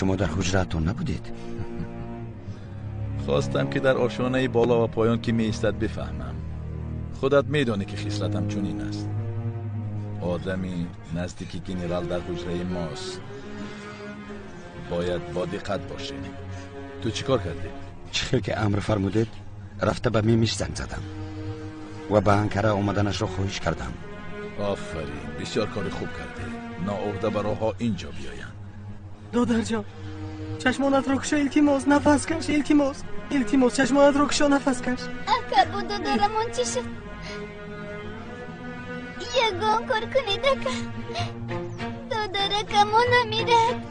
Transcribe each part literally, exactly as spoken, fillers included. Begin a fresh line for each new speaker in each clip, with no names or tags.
شما در حجرتون نبودید؟
خواستم که در آشیانه بالا و پایان که می ایستد بفهمم. خودت میدانی که خصلتم چنین است. آدمی نزدیک گنرال در حجره ماست، باید با دقت باشه. تو چی کار کردی؟
چه که امر فرمودید رفته به میمیش زنگ زدم و به انکره آمدنش را خواهش کردم.
آفرین، بسیار کار خوب کردی. نااهده براها اینجا بیاین.
دادر جان، چشمانت رو کشا، التیماس نفس کش، التیماس التیماس چشمانت رو کشا، نفس کش.
اکا بود دادرمون چی شد؟ یگان کار کنید اکا. دادر اکا نمیرد.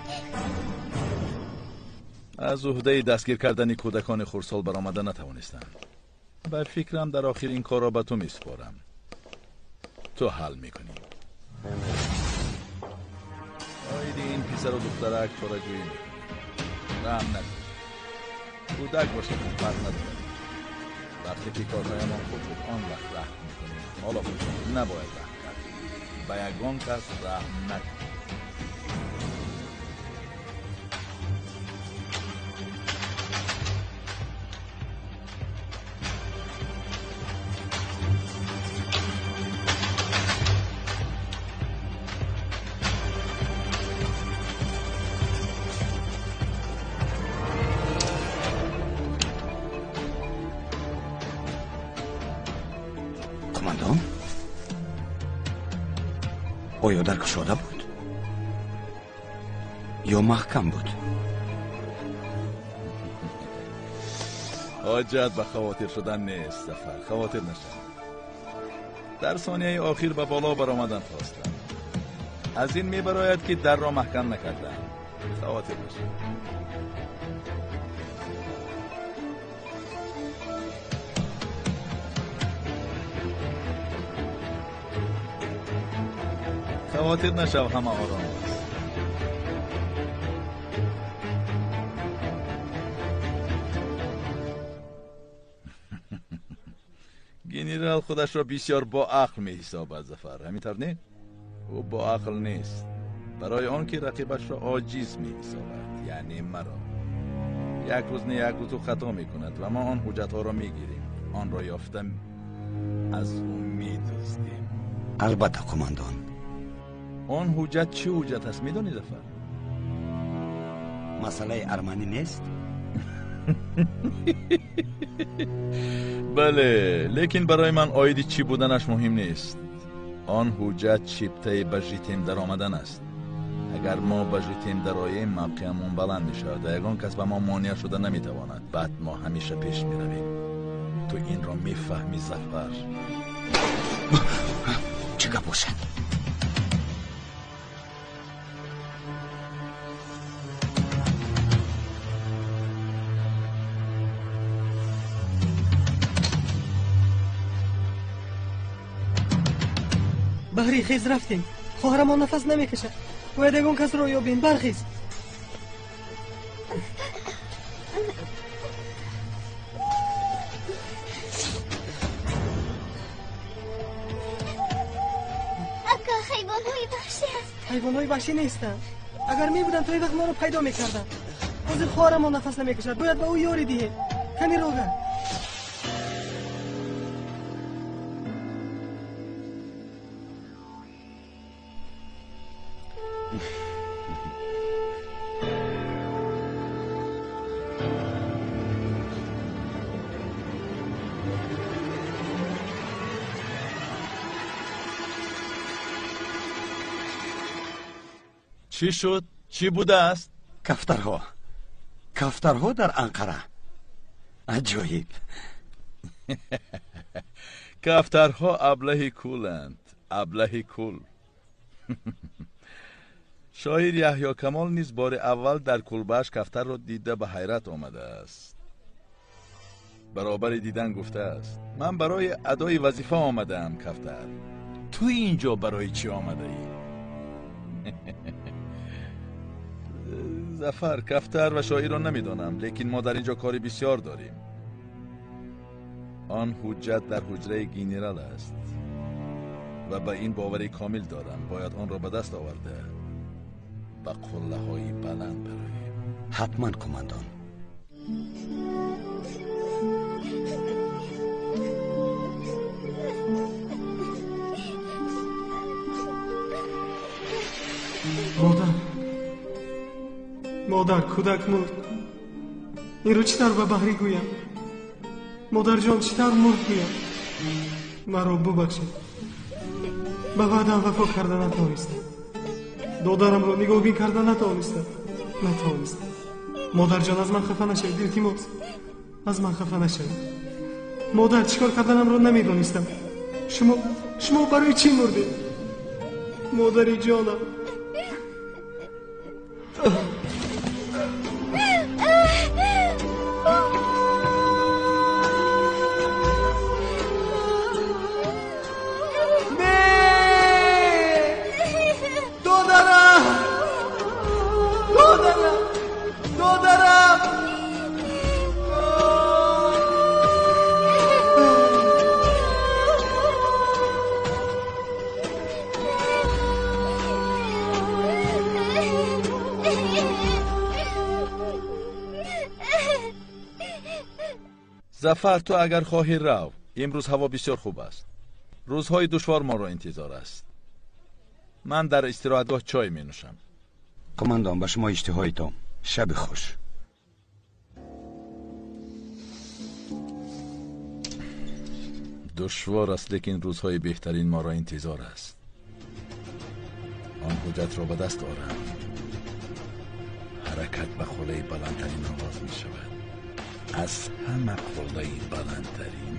از عهده دستگیر کردن کودکان خردسال برآمده نتوانستم. به فکرم در آخر این کار را به تو میسپارم. تو حل میکنی. آیدی این پسر و دخترک چاره‌جویی میکنی. رحم نکن. کودک باشه که فرق نداره. وقتی که کارهایمان خوب بود آن وقت رحم میکنیم. حالا خوشم نباید رحم کرد. به یگان کس رحم نکن.
آیا در گشاده بود؟ یا محکم بود؟
حاجت به خواطر شدن نیست زفر، خواطر نشد. در ثانیه آخر به بالا برآمدن خواستم. از این میبراید که در را محکم نکردم. خواطر نشد. خواطر نشو، همه آرام است. گنرال خودش را بسیار با عقل می حسابد زفر، همینطور نه؟ او با عقل نیست. برای آن که رقیبش را عاجز می حسابد، یعنی مرا. یک روز نه یک روز او خطا می کند و ما آن حجت ها را می گیریم. آن را یافتم از او می دزدیم.
البته کماندان.
آن حجت چه حجت است میدانی زفر؟
مسئله ارمنی نیست؟
بله، لیکن برای من آیدی چی بودنش مهم نیست. آن حجت چیپته به ژیتیم در آمدن است. اگر ما به ژیتیم در آییم موقعمون بلند می شود. یگان کس به ما مانع شده نمی تواند. بعد ما همیشه پیش می رویم. تو این را می فهمی زفر؟
چه گپ باشد؟
بهری خیز رفتیم. خواهرمان نفس نمیکشد. باید یگان کس رو یابیم. برخیز.
اکا حیوانهای وحشی است.
حیوانهای وحشی نیستن. اگر می بودن توی وقت ما رو پیدا میکردن. حاضر خواهرمان نفس نمیکشد. باید به او یاری دیه. کنی روغن.
چی شد؟ چی بوده است؟
کفترها کفترها در انقره. عجایب.
کفترها ابله کولند. ابله کول. شاعر یحیی کمال نیز بار اول در کلبه‌اش کفتر را دیده به حیرت آمده است. برابر دیدن گفته است من برای ادای وظیفه آمدم. کفتر، تو اینجا برای چی آمده ای؟ زفر، کفتر و شاعر را نمیدانم، لیکن ما در اینجا کاری بسیار داریم. آن حجت در حجره گنرال است و به این باوری کامل دارم باید آن را به دست آورده. و قله های بلند برایم.
حتما کماندان.
مادر مادر کودک مرد. این رو چطور به بحری گویم؟ مادر جان چطور مرد گویم؟ مرا ببخشید. به وعدم وفا کرده نتوانستم. دادرم رو نگاهبین کرده نتوانستم. نتوانستم. مادر جان از من خفه نشوید. التماس از من خفه نشوید. مادر چیکار کردنم رو نمیدونستم. شما شما برای چی مردید؟ مادری جانم.
ظفر، تو اگر خواهی رو، امروز هوا بسیار خوب است. روزهای دشوار ما را انتظار است. من در استراحتگاه چای می نوشم.
کماندان، به شما اشتهای تام. شب خوش.
دشوار است، لیکن روزهای بهترین ما را انتظار است. آن حجت را به دست آرم. حرکت به قله بلندترین آغاز می شود. از همه قله بلندترین.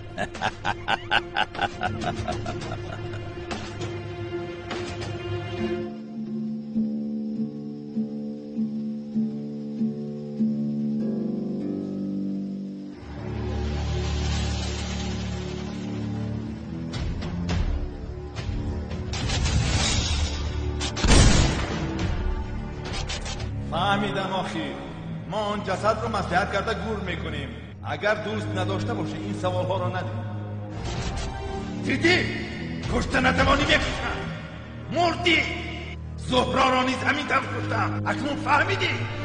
فهمیدم آخی. ما آن جسد رو مصلحت کرده گور میکنیم. اگر دوست نداشته باشه این سوال ها رو ندیم. دیدی؟ کشته نتوانی بکشم. مردی. زهرا را نیز همین طرف کشتم. اکنون فهمیدی؟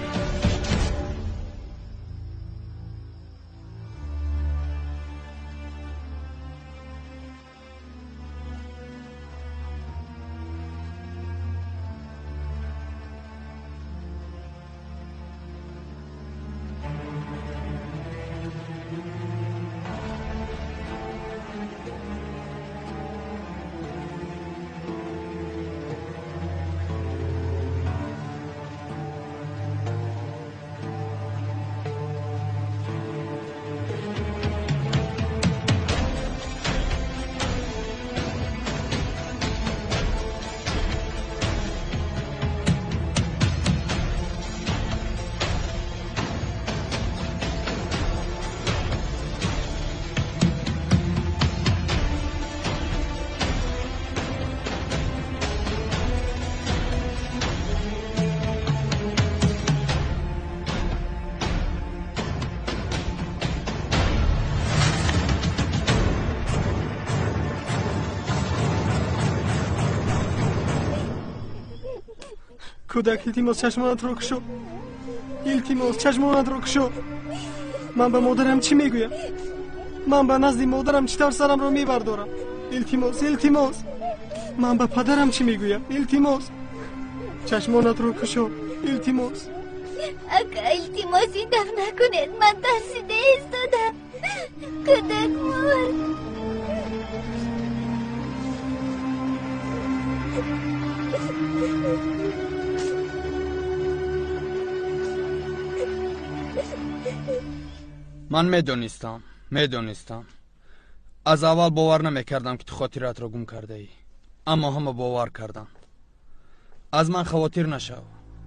کودک، التماس چشمانت رو کشو. التماس چشمانت رو کشو. من به مادرم چی میگویم؟ من به نزد مادرم چطور سرم رو میبردارم؟ التماس التماس من به پدرم چی میگویم؟ التماس چشمانت رو کشو. التماس
اگه التماسی دفع نکنید من ترسیده ایستادم. کودک مرد.
من میدونستم میدونستم از اول باور نمیکردم که تو خاطرات را گم کرده ای، اما همه باور کردن. از من خاطر نشو.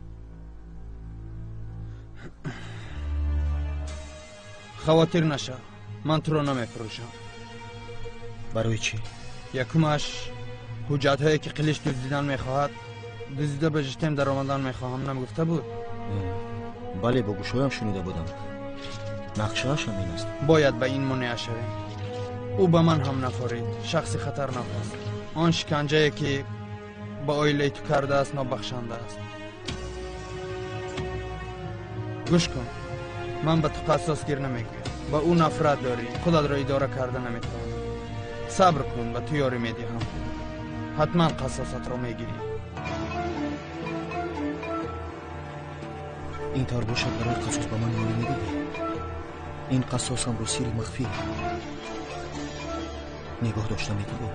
خاطر نشو. من تو را نمیفروشم.
برای چی؟
یکمش حجت هایی که قلیش دزدیدن میخواهد، دزدیده به جشتیم در آمدن میخواهم نمیگفته بود؟
بله، با گوشایم شنیده بودم. نقشه هاشم این است.
باید به این منع شویم. او به من هم نفرید. شخص خطرناک است. آن شکنجه که با آیله تو کرده است نابخشنده است. گوش کن، من به تو قصاص گیر نمیگویم. با او نفرت داری، خودت را اداره کرده نمیتوانی. صبر کن، به تو یاری میدهم. حتما قصاصت را میگیری.
این طور باشد برای قصاص با من یاری میدهی. این قصاص هم رو سیر مخفی نگاه داشته میتوان.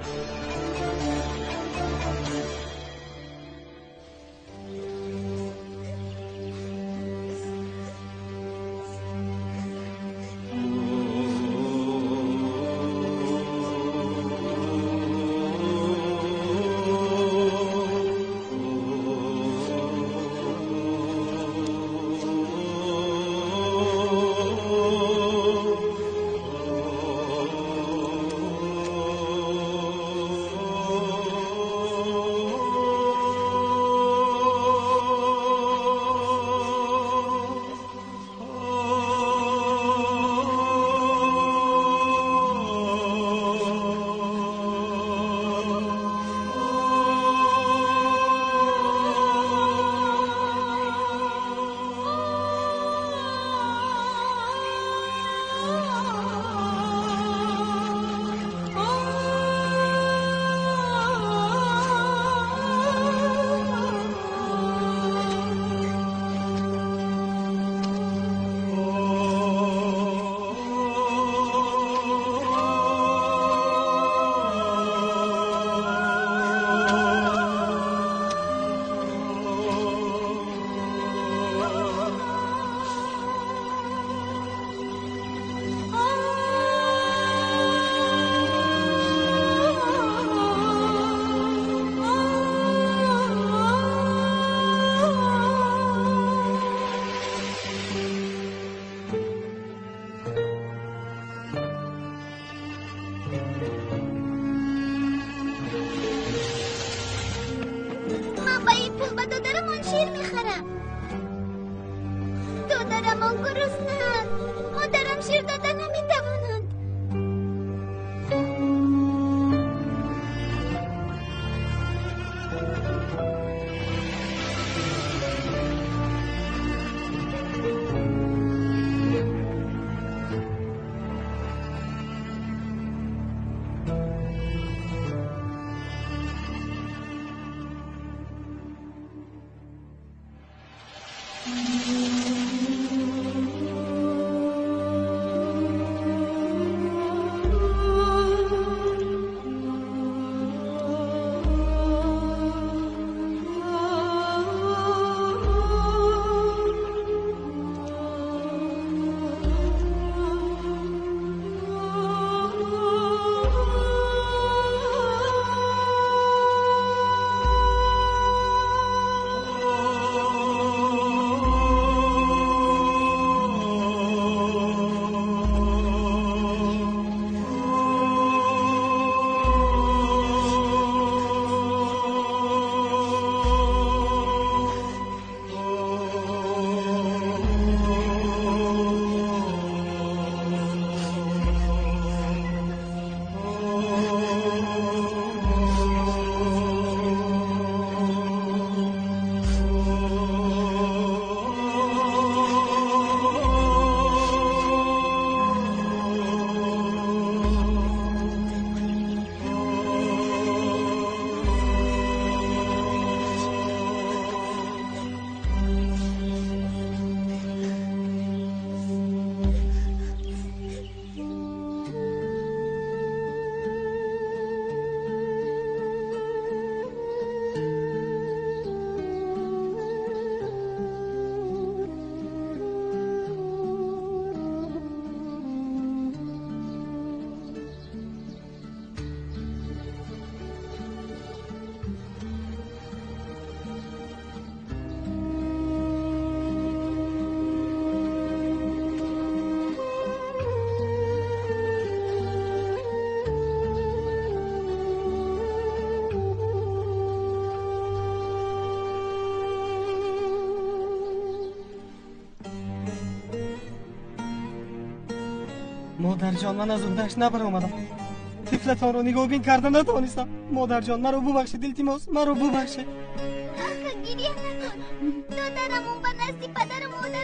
مادر جان، من از اون دشت نبر آمدم. طفلتان رو نگاهبین کردن نتوانستم. مادر جان، مرا ببخشید، التماس مرا ببخشید.
آخه گریه نکن. دادرمون به نزد پدر و مادرمون به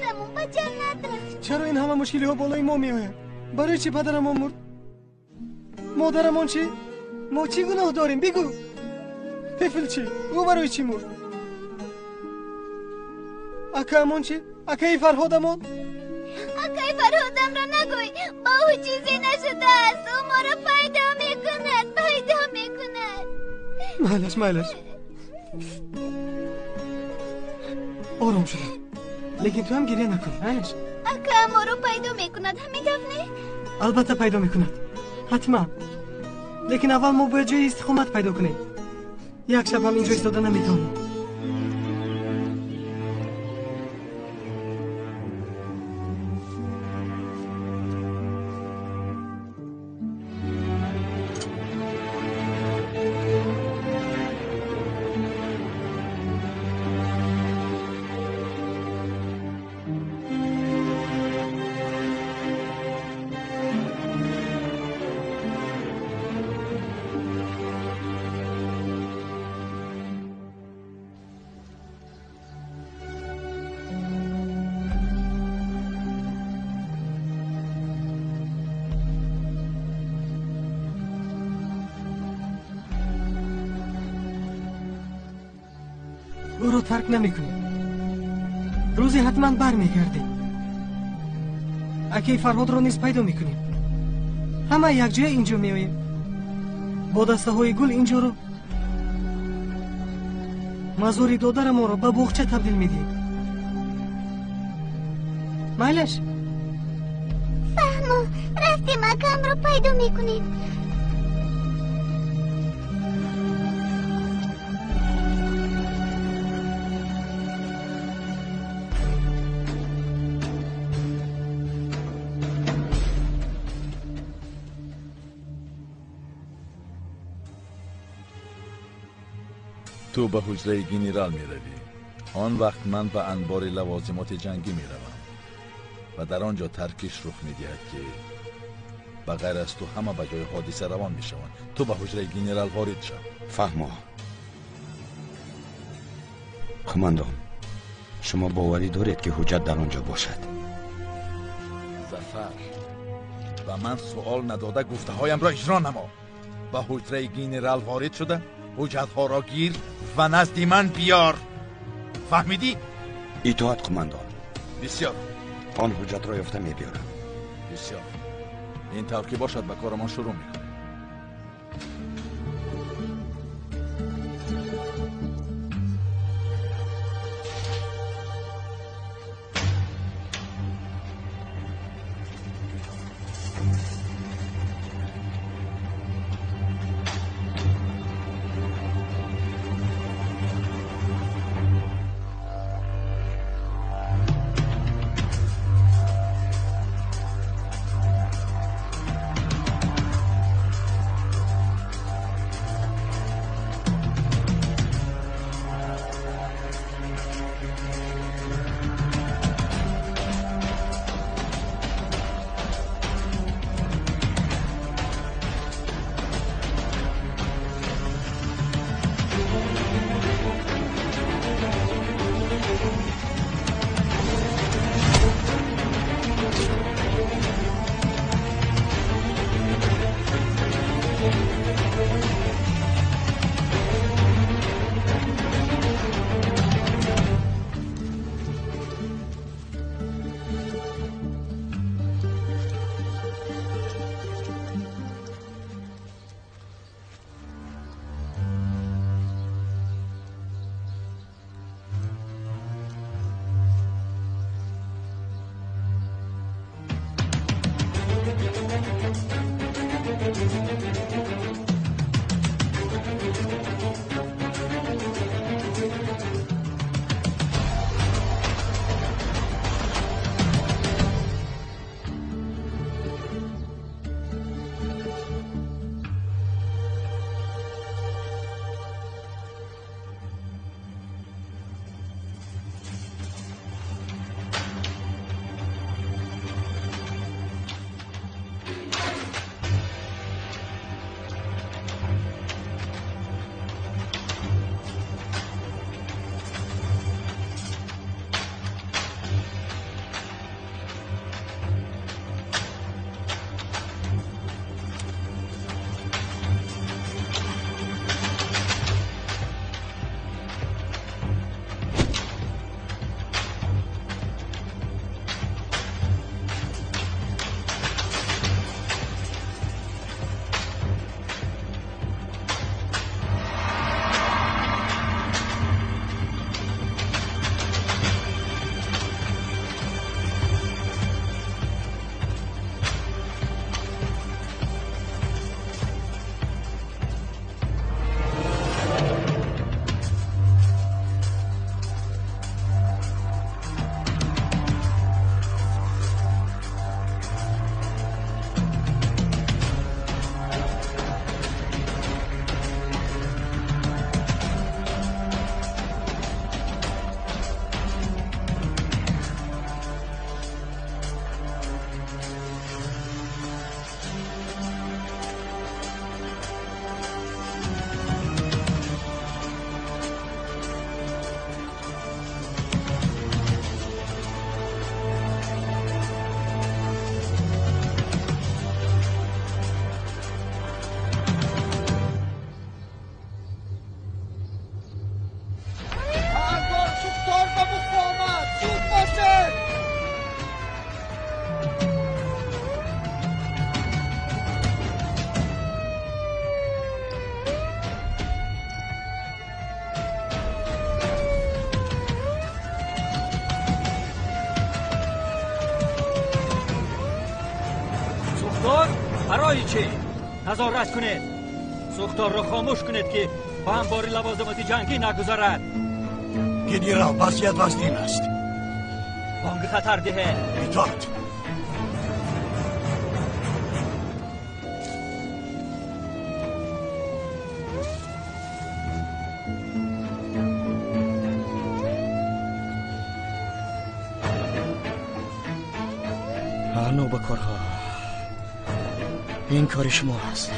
جنت رفت.
چرا این همه مشکلی ها بالای ما میآید؟ برای چی پدرمان مرد؟ مادرمان چی؟ ما چی گناه داریم؟ بگو. طفل چی؟ او برای چی مرد؟ اکه‌مان چی؟ اکه فرهادمان؟
اکه فرهادم را نگوی. با او چیزی نشده است. او ما را پیدا میکند پیدا میکند.
مالش مالش آرام شده، لیکن تو هم گریه نکن. مالش
اکه ما را پیدا میکند همین گفت نه؟
البته پیدا میکند، حتما. لیکن اول ما باید جای استقامت پیدا کنیم. یک شب هم اینجا ایستاده نمیتونیم. او رو ترک نمی کنیم. روزی حتما بر می گردیم. اکی فرهاد رو نیز پیدا می کنیم. همه یک جای اینجا می آییم. با دسته های گل اینجا رو مزاری دادر ما رو به بغچه تبدیل می دیم. مایلش
فهمو رفتیم اکم رو پیدا می کنیم.
تو به حجره گنرال می روی. آن وقت من به انبار لوازمات جنگی می روم و در آنجا ترکش رخ می دهد که بغیر از تو همه به جای حادثه روان می شوند. تو به حجره گنرال وارد شو.
فهمو قماندان، شما باوری دارید که حجت در آنجا باشد؟
ظفر، و من سوال نداده گفته هایم را اجرا نما. به حجره گنرال وارد شده حجت ها را گیر و نزد من بیار. فهمیدی؟
اطاعت قماندان.
بسیار.
آن حجت را یافته می بیارم.
بسیار. این طور که باشد به کارمان شروع می کنم.
برای چی؟ نظارت کنید، سوختار را خاموش کنید که با انباری لوازمات جنگی نگذارد.
گنرال وضعیت وزنین است.
بانگ خطر ده.
اطاعت.
نوبکارها این کار شما است.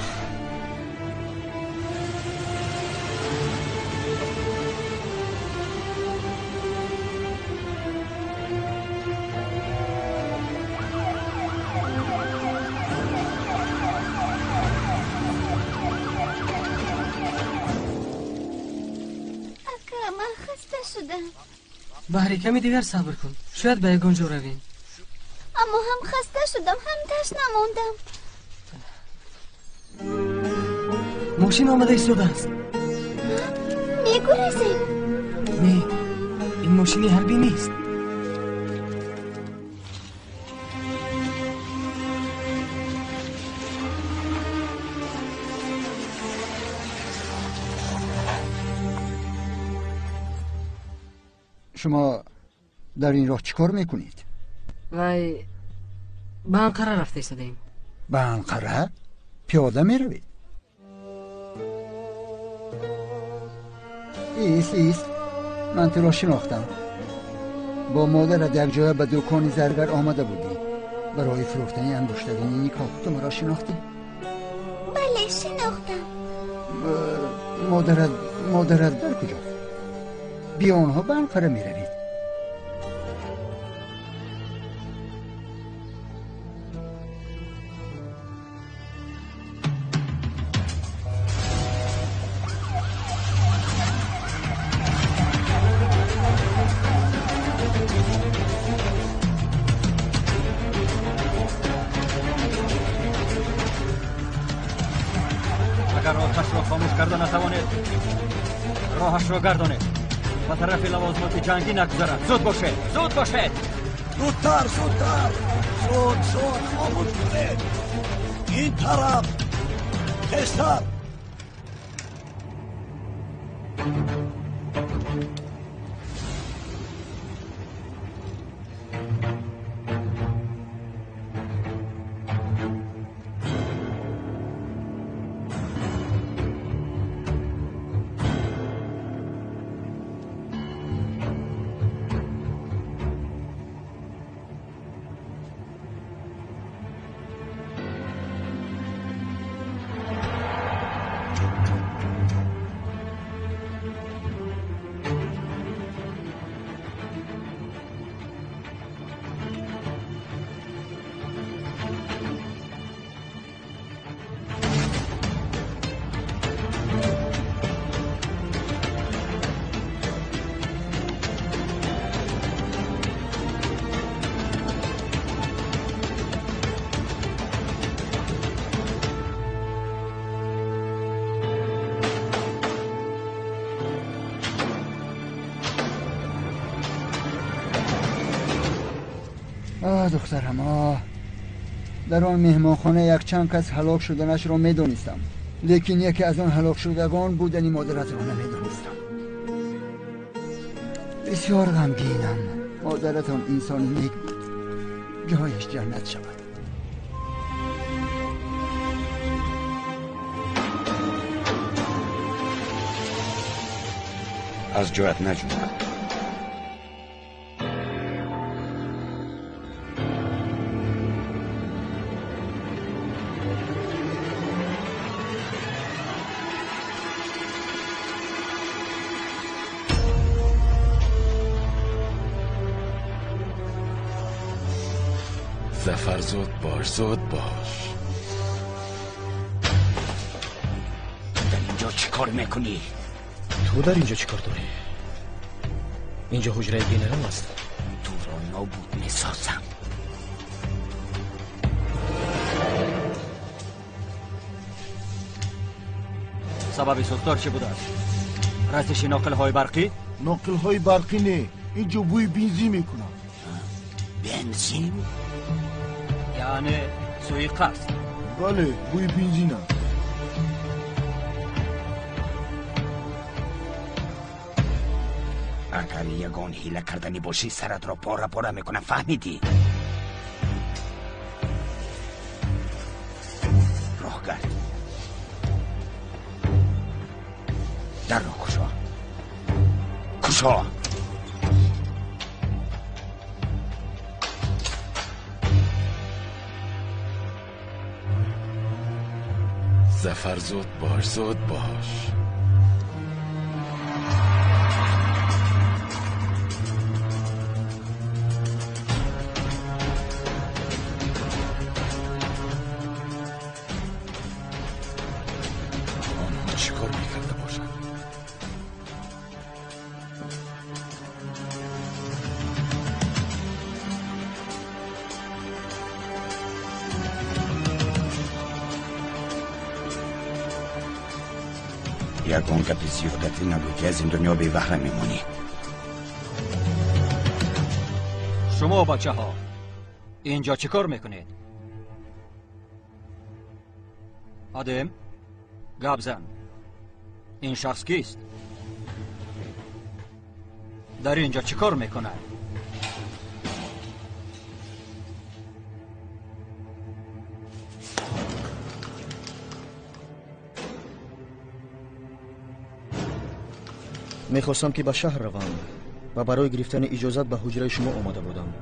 اکا من خسته شدم.
بهری کمی دیگر صبر کن، شاید به یگانجا رویم.
اما هم خسته شدم هم تشنه موندم.
ماشین آمده ایستاده است.
میگریزیم؟
نه، این ماشینی حربی نیست.
شما در این راه چیکار میکنید؟
وای به انقره رفته ایستادیم.
به انقره؟ پیاده میروید؟ ایست ایست من تو را شناختم. با مادرت یک جای به دکان زرگر آمده بودی برای فروختن انگشترین این کاخ. تو مرا شناختی؟
بله شناختم.
مادرت مادرت در کجا؟ بیا آنها به انقره میروید.
راهش رو گردانید و طرف لوازمات جنگی نگذارد. زود باشه زود باشه.
زودتر زودتر زود زود خاموش کنید. این طرف تستر.
آه دخترم آه در آن مهمانخانه یک چند کس هلاک شدنش را میدانستم، لیکن یکی از آن هلاک شدگان بودنی مادرت را نمیدانستم. بسیار غمگینم. مادرتان انسانی نیک بود، جایش جنت شود.
از جایت نجوم.
زفر زود باش زود باش.
در اینجا چی کار میکنی؟
تو در اینجا چی کار داری؟ اینجا حجره گنرال است.
تو را نابود میسازم.
سبب سوختار چی بوده است؟ رستش ناقل های برقی؟
ناقل های برقی نه، اینجا بوی بنزین میکنم.
بنزین؟
یعنی سوی قصد.
بله بوی بنزین است.
اگر یگان حیله کردنی باشی سرت را پاره پاره میکنه، فهمیدی؟ راه گرد. در را کشا کشا.
ظفر زود باش زود باش. آنها چیکار میکرده باشند؟
یکان گپ زیادتی نگو که از این دنیا بی بهره میمونی.
شما بچه ها اینجا چه کار میکنید؟ آدم گپ زن. این شخص کیست؟ در اینجا چه کار میکنه؟
میخواستم که به شهر روم و برای گرفتن اجازت به حجره شما آمده بودم.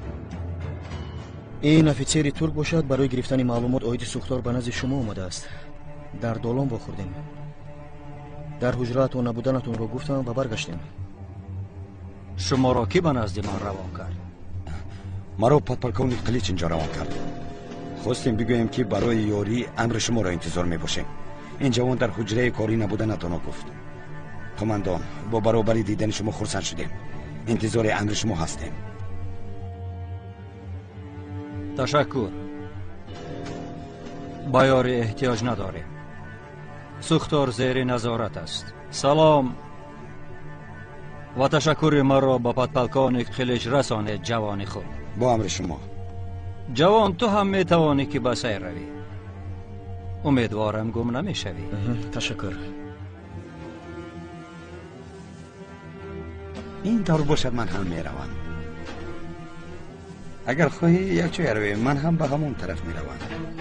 این افیسری ترک باشد، برای گرفتن معلومات عاید سوختار به نزد شما آمده است. در دالان بخوردیم. در حجره‌تون نبودنتون رو گفتم و برگشتیم.
شما را کی به نزد من روان کرد؟
مرا پادپالکونی قلیچ اینجا روان کرد. خواستیم بگوییم که برای یاری امر شما را انتظار میباشیم. این جوان در حجره کاری نبودنتون رو گفت. قماندان، با برابری دیدن شما خرسند شدیم. انتظار امر شما هستیم.
تشکر. با یاری احتیاج نداریم. سوختار زیر نظارت است. سلام و تشکر مرا با پادپالکان خلیج رسانید جوان خود.
با امر شما.
جوان، تو هم میتوانی که به سیر روی. امیدوارم گم نمیشوی.
تشکر.
این طور باشد من هم میروم. اگر خواهی یک جای روی، من هم به همون طرف میروم.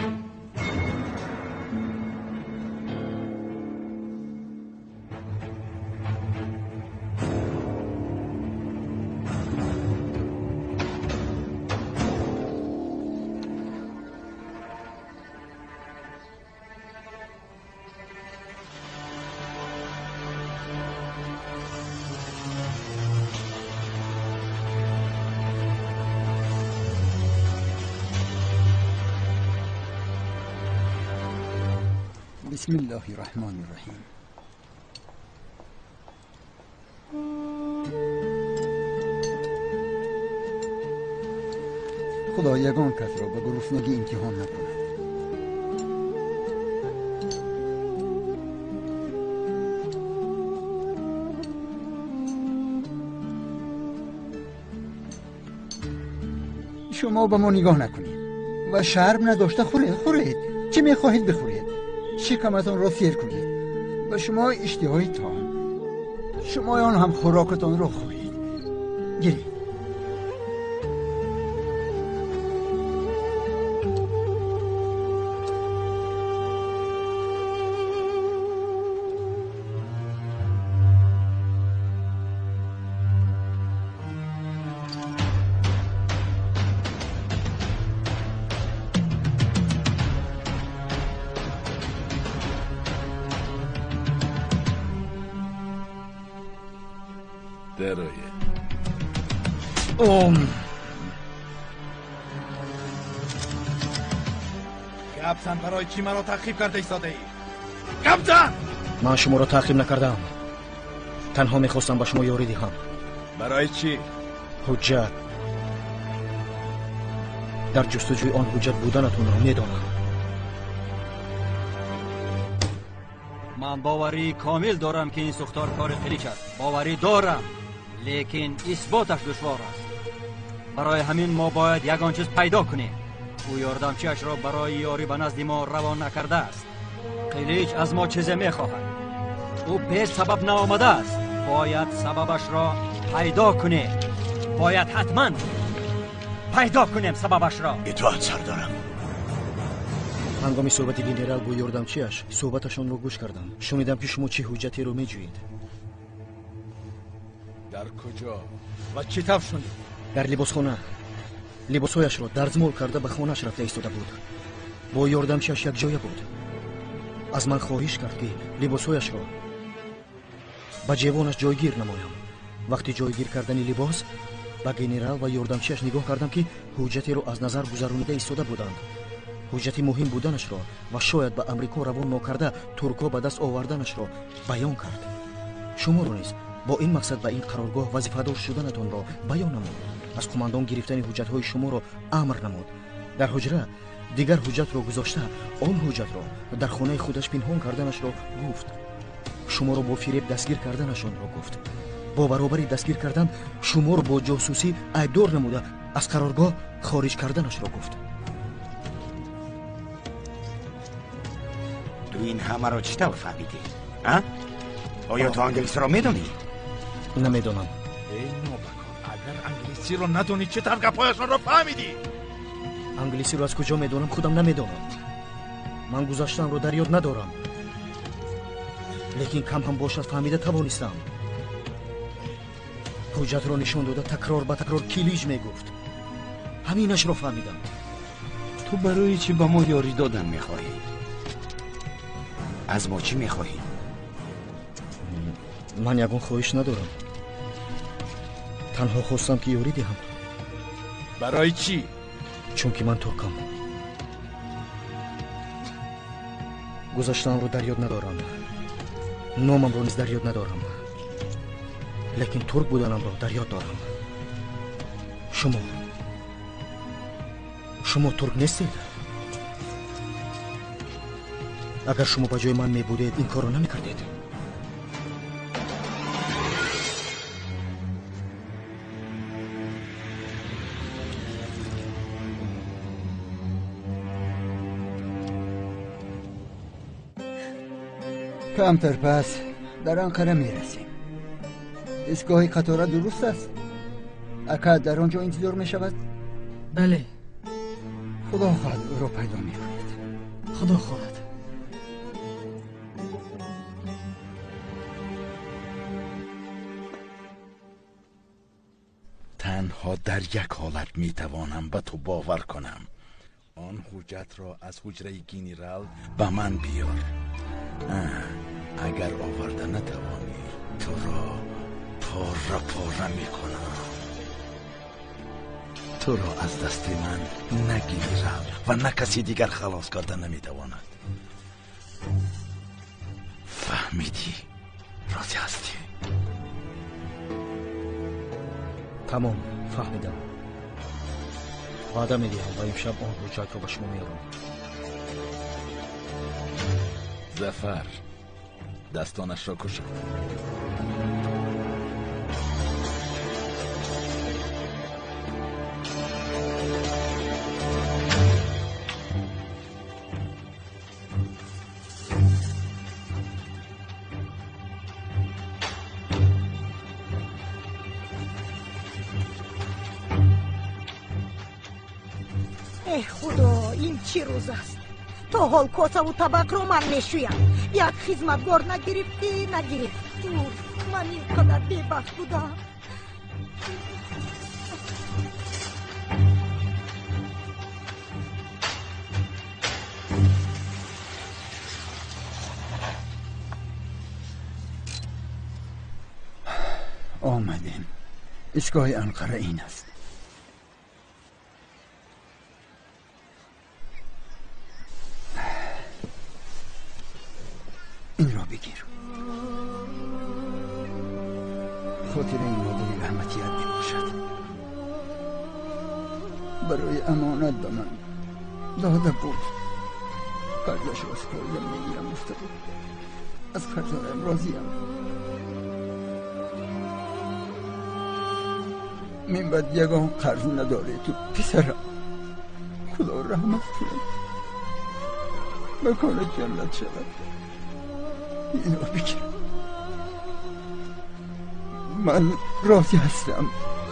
بسم الله الرحمن الرحیم. خدا یگان کس را به گرسنگی امتحان نکند. شما به ما نگاه نکنید و شرم نداشته خورید خورید چه میخواهید بخورید. شکمتان را سیر کنید و شما اشتهایتان شمایان هم خوراکتان را خورید. گیرید.
درایه.
اوم
گبزن، برای چی مرا تعقیب کرده ایستاده ای؟ گبزن!
من شما را تعقیب نکردم. تنها میخواستم به شما یاری دهم.
برای چی؟
حجت. در جستجوی آن حجت بودنتون را میدانم.
من باوری کامل دارم که این سوختار کار خلیج است. باوری دارم، لیکن اثباتش دشوار است. برای همین ما باید یگان چیز پیدا کنیم. او یاردمچیش را برای یاری به نزد ما روان نکرده است. قلیچ از ما چیزی میخواهد. او به سبب نآمده است. باید سببش را پیدا کنیم. باید حتما پیدا کنیم سببش را.
اطاعت سردارم.
ҳангоми суҳбати генерал бо ёрдамчиаш суҳбаташонро гӯш кардам. шунидам ки шумо чӣ ҳуҷҷатеро меҷӯед.
дар куҷо ва чӣ тав шунӣ?
дар либосхона либосҳояшро дарзмол карда ба хонааш рафта истода буд. бо ёрдамчиаш якҷоя буд. аз ман хоҳиш кард ки либосҳояшро ба ҷевонаш ҷойгир намоям. вақти ҷойгир кардани либос ба генерал ва ёрдамчиаш нигоҳ кардам ки ҳуҷҷатеро аз назар гузаронида истода буданд. ҳуҷҷати муҳим буданашро ва шояд ба амрико равон нокарда туркҳо ба даст оварданашро баён кард. шуморо низ бо ин мақсад ба ин қароргоҳ вазифадор шуданатонро баён намуд. аз қумандон гирифтани ҳуҷҷатҳои шуморо амр намуд. дар ҳуҷра дигар ҳуҷҷатро гузошта он ҳуҷҷатро дар хонаи худаш пинҳон карданашро гуфт. шуморо бо фиреб дастгир карданашонро гуфт. бо баробари дастгир кардан шуморо бо ҷосусӣ айбдор намуда аз қароргоҳ хориҷ карданашро гуфт.
تو این همه را چطور فهمیدی؟ آیا تو انگلیسی را میدونی؟
نمیدونم.
ای نوبکان اگر انگلیسی را ندونی چطور گپایشان را فهمیدی؟
انگلیسی را از کجا میدونم خودم نمیدونم. من گذشتم رو در یاد ندارم. لیکن کم هم باشد فهمیده توانستم. حجت را نشان داده تکرار به تکرار کلیج میگفت. همینش را فهمیدم.
تو برای چی با ما یاری دادن میخواهی؟ از ما چی میخواهی؟
من یگان خواهش ندارم. تنها خواستم که یاری دهم.
برای چی؟
چون که من ترکم. گذشتم رو در یاد ندارم. نامم رو نیز در یاد ندارم. لیکن ترک بودنم رو در یاد دارم. شما شما ترک نیستید؟ اگر شما با جای من می بودید این کارو نمی کردید.
کمتر پس در آنقره می رسیم. ایستگاه قطار درست است؟ اکد در آنجا انتظار می شود؟
بله.
خدا خواهد او را پیدا می کنید.
خدا خواهد.
تنها در یک حالت می توانم به تو باور کنم. آن حجت را از حجره گنرال به من بیار. اگر آورده نتوانی تو را پاره پاره می کنم. تو را از دست من نه گنرال و نه کسی دیگر خلاص کرده نمی تواند. فهمیدی؟ راضی هستی؟
تمام فهمیدم. وعده میدهم و امشب آن حجت رو به شما میارم.
ظفر دستانش را کشد.
ای خدا این چی روز است؟ تا حال کاسه و طبق رو من میشویم. یک خدمتگار نگرفتی نگرفتی. من اینقدر بی‌بخت بودم.
آمدیم. ایستگاه انقره این است. این را بگیر. خاطر این مادری رحمتیت می باشد. برای امانت به من داده بود. قرضش را از پایم میگیرم گفته بود. از قرضایم راضیم. من بعد یگان قرض نداره تو پسرم. خدا رحمت کنه مکان جنت شود. اینو بگیر من راضی هستم.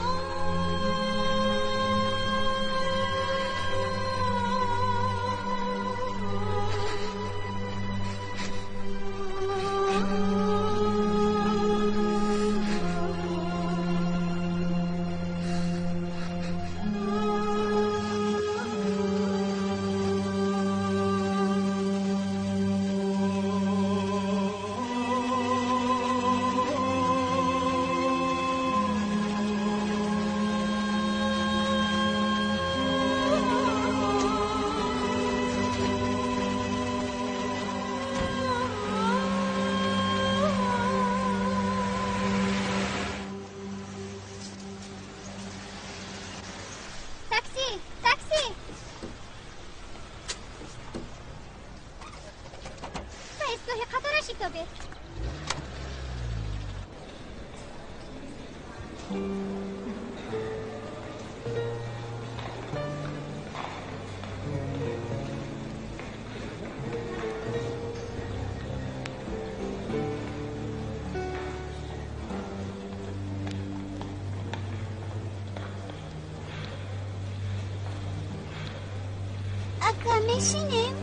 بشینیم؟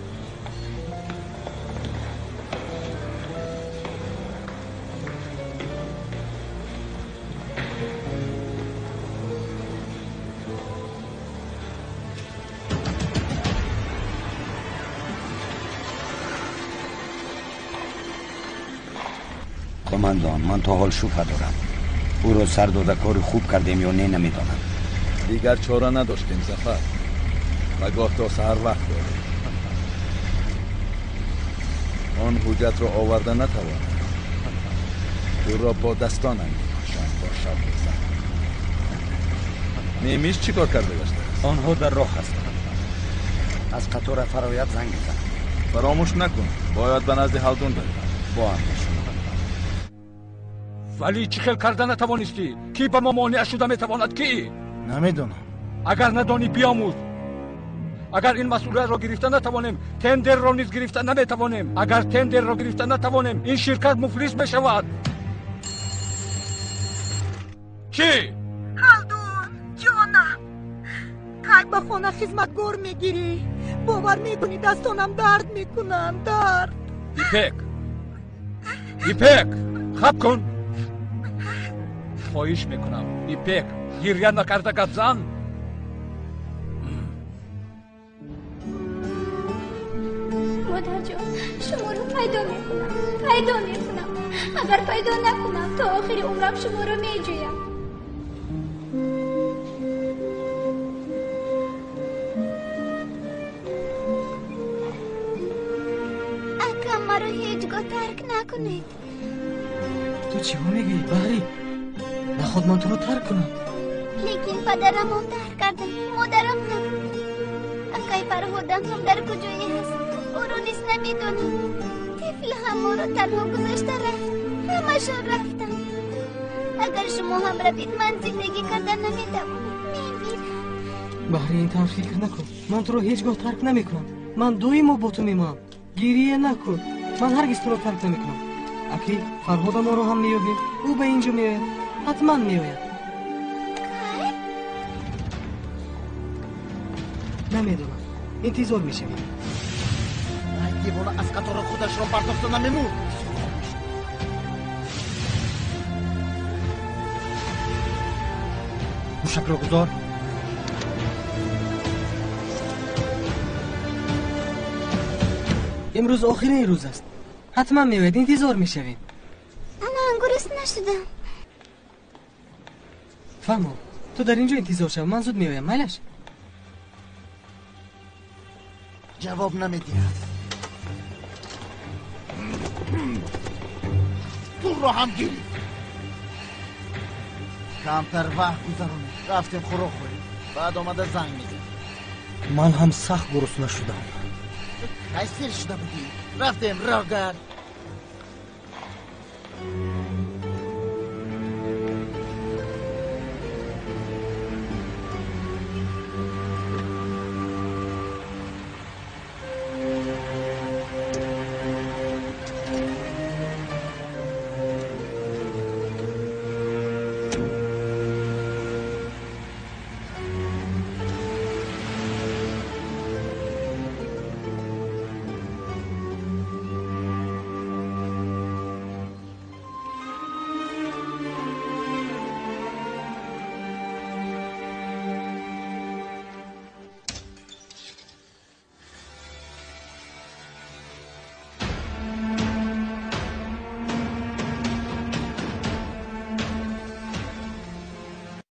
قماندان من تا حال شوفه دارم. او را سرداده کار خوب کردیم یا نه نمیدانم.
دیگر چاره نداشتیم ظفر. نگاه تا سهر وقت داریم. آن حجت را آورده نتوانم. او را با دستانم میکشم با شب بزن. نیمیش چی کار کرده گشته است؟
آنها در راه هستند. از قطار فرایت زنگ بزن.
فراموش نکن. باید به نزد هلدون بریم.
با هم بشون.
ولی چی خیل کرده نتوانستی؟ کی به ما مانع شده میتواند؟ کی؟
نمیدونم.
اگر ندانی بیاموز. اگر این مسئولیت را گرفته نتوانیم تندر را نیز گرفته نمیتوانیم. اگر تندر را گرفته نتوانیم این شرکت مفلس میشود. چی؟
هلدون جانم کی به خانه خدمتگار میگیری؟ باور میکنی دستانم درد میکنن درد.
ایپک ایپک خب کن. خواهش میکنم ایپک گریه نکرده گپ زن.
مادر جان شما رو پیدا میکنم پیدا میکنم. اگر پیدا نکنم تا آخر عمرم شما رو میجویم. اکم مرا هیچگاه ترک نکنید.
تو چی میگی بحری؟ نخواد من تو رو ترک کنم.
لیکن پدرم هم ترک کردن مادرم هم. اکای فرهادم هم در کجایی هست او رو نیست نمیدونم. طفل هم ما رو تنها گذاشته رفت. همه شان رفتن. اگر شما هم روید من زندگی کردن نمیتوانم میمیرم.
بحری این طور فکر نکن. من تو رو هیچگاه ترک نمیکنم. من دویمو با تو میمانم. گریه نکن. من هرگز تو رو ترک نمیکنم. اکی فرهاد ما رو هم میابیم او به اینجا میاید حتما میاید. نمیدونم انتظار میشویم.
این دیوانه از قطار خودش را برداشته نمیمون.
موشک را گذار.
امروز آخرین روز است. حتما میاید انتظار میشویم.
من گرسنه نشدم.
فهمو تو در اینجا انتظار شو من زود میایم. میلش
جواب نمیدی. تو را هم گیری. کمتر وقت گذرونی. رفتیم خوراک خوریم. بعد آمده زنگ میزنی.
من هم سخت گرسنه شدم.
خیلی شده بودی. رفتیم راگر.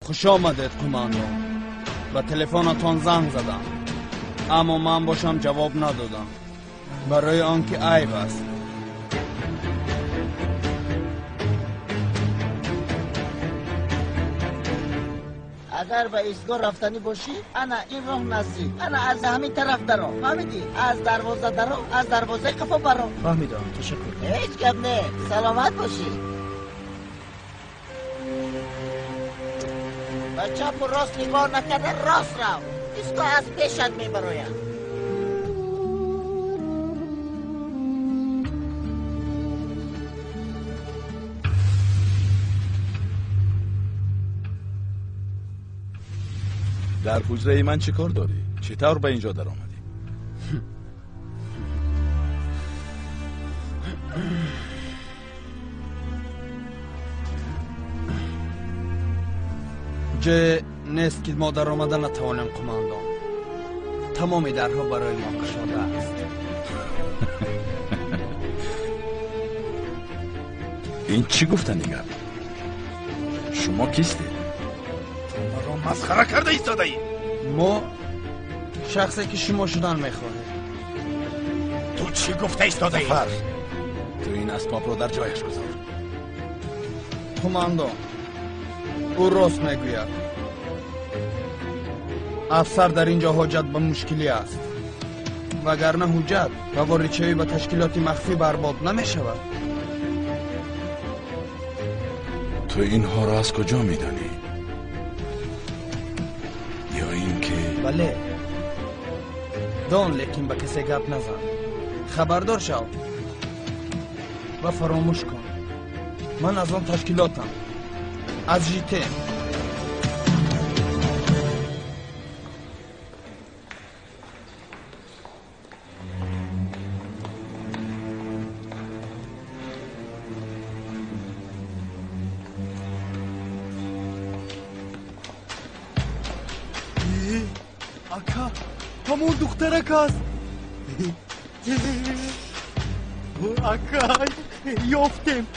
خوش آمدید قماندو. به تلفنتان زنگ زدم اما من باشم جواب ندادم برای آنکه عیب است.
اگر به ایستگاه رفتنی باشی انا این راه نزدیک، انا از همین طرف درو، فهمیدی؟ از دروازه درو، از دروازه قفا برو.
فهمیدم، تشکر.
هیچ گپ نه، سلامت باشی. و چپ و راست نگاه نکرده راست رو، ایستگاه از پیشت میبرویم.
در حجره من چی کار داری؟ چطور به اینجا در آمدی؟
جه نیست که ما در آمدن نتوانیم قماندان. تمام درها برای ما کشاده است.
این چی گفتن دیگر؟ شما کیستید؟ ما مسخره کرده ایستاده ای؟
ما شخصی که شما شدن میخواهیم.
تو چی گفته ایستاده ای؟ زفر تو این اسباب رو در جایش گذار.
قماندان او راست میگوید. افسر در اینجا حاجت به مشکلی است وگرنه حجت و واریچه‌ای به تشکیلات مخفی برباد نمیشود.
تو اینها را از کجا میدانی؟ یا اینکه
بله دان، لیکن به کسی گپ نزن. خبردار شو و فراموش کن من از آن تشکیلاتم، از جیته.
اکا همون دخترک است. اکا یافتیم.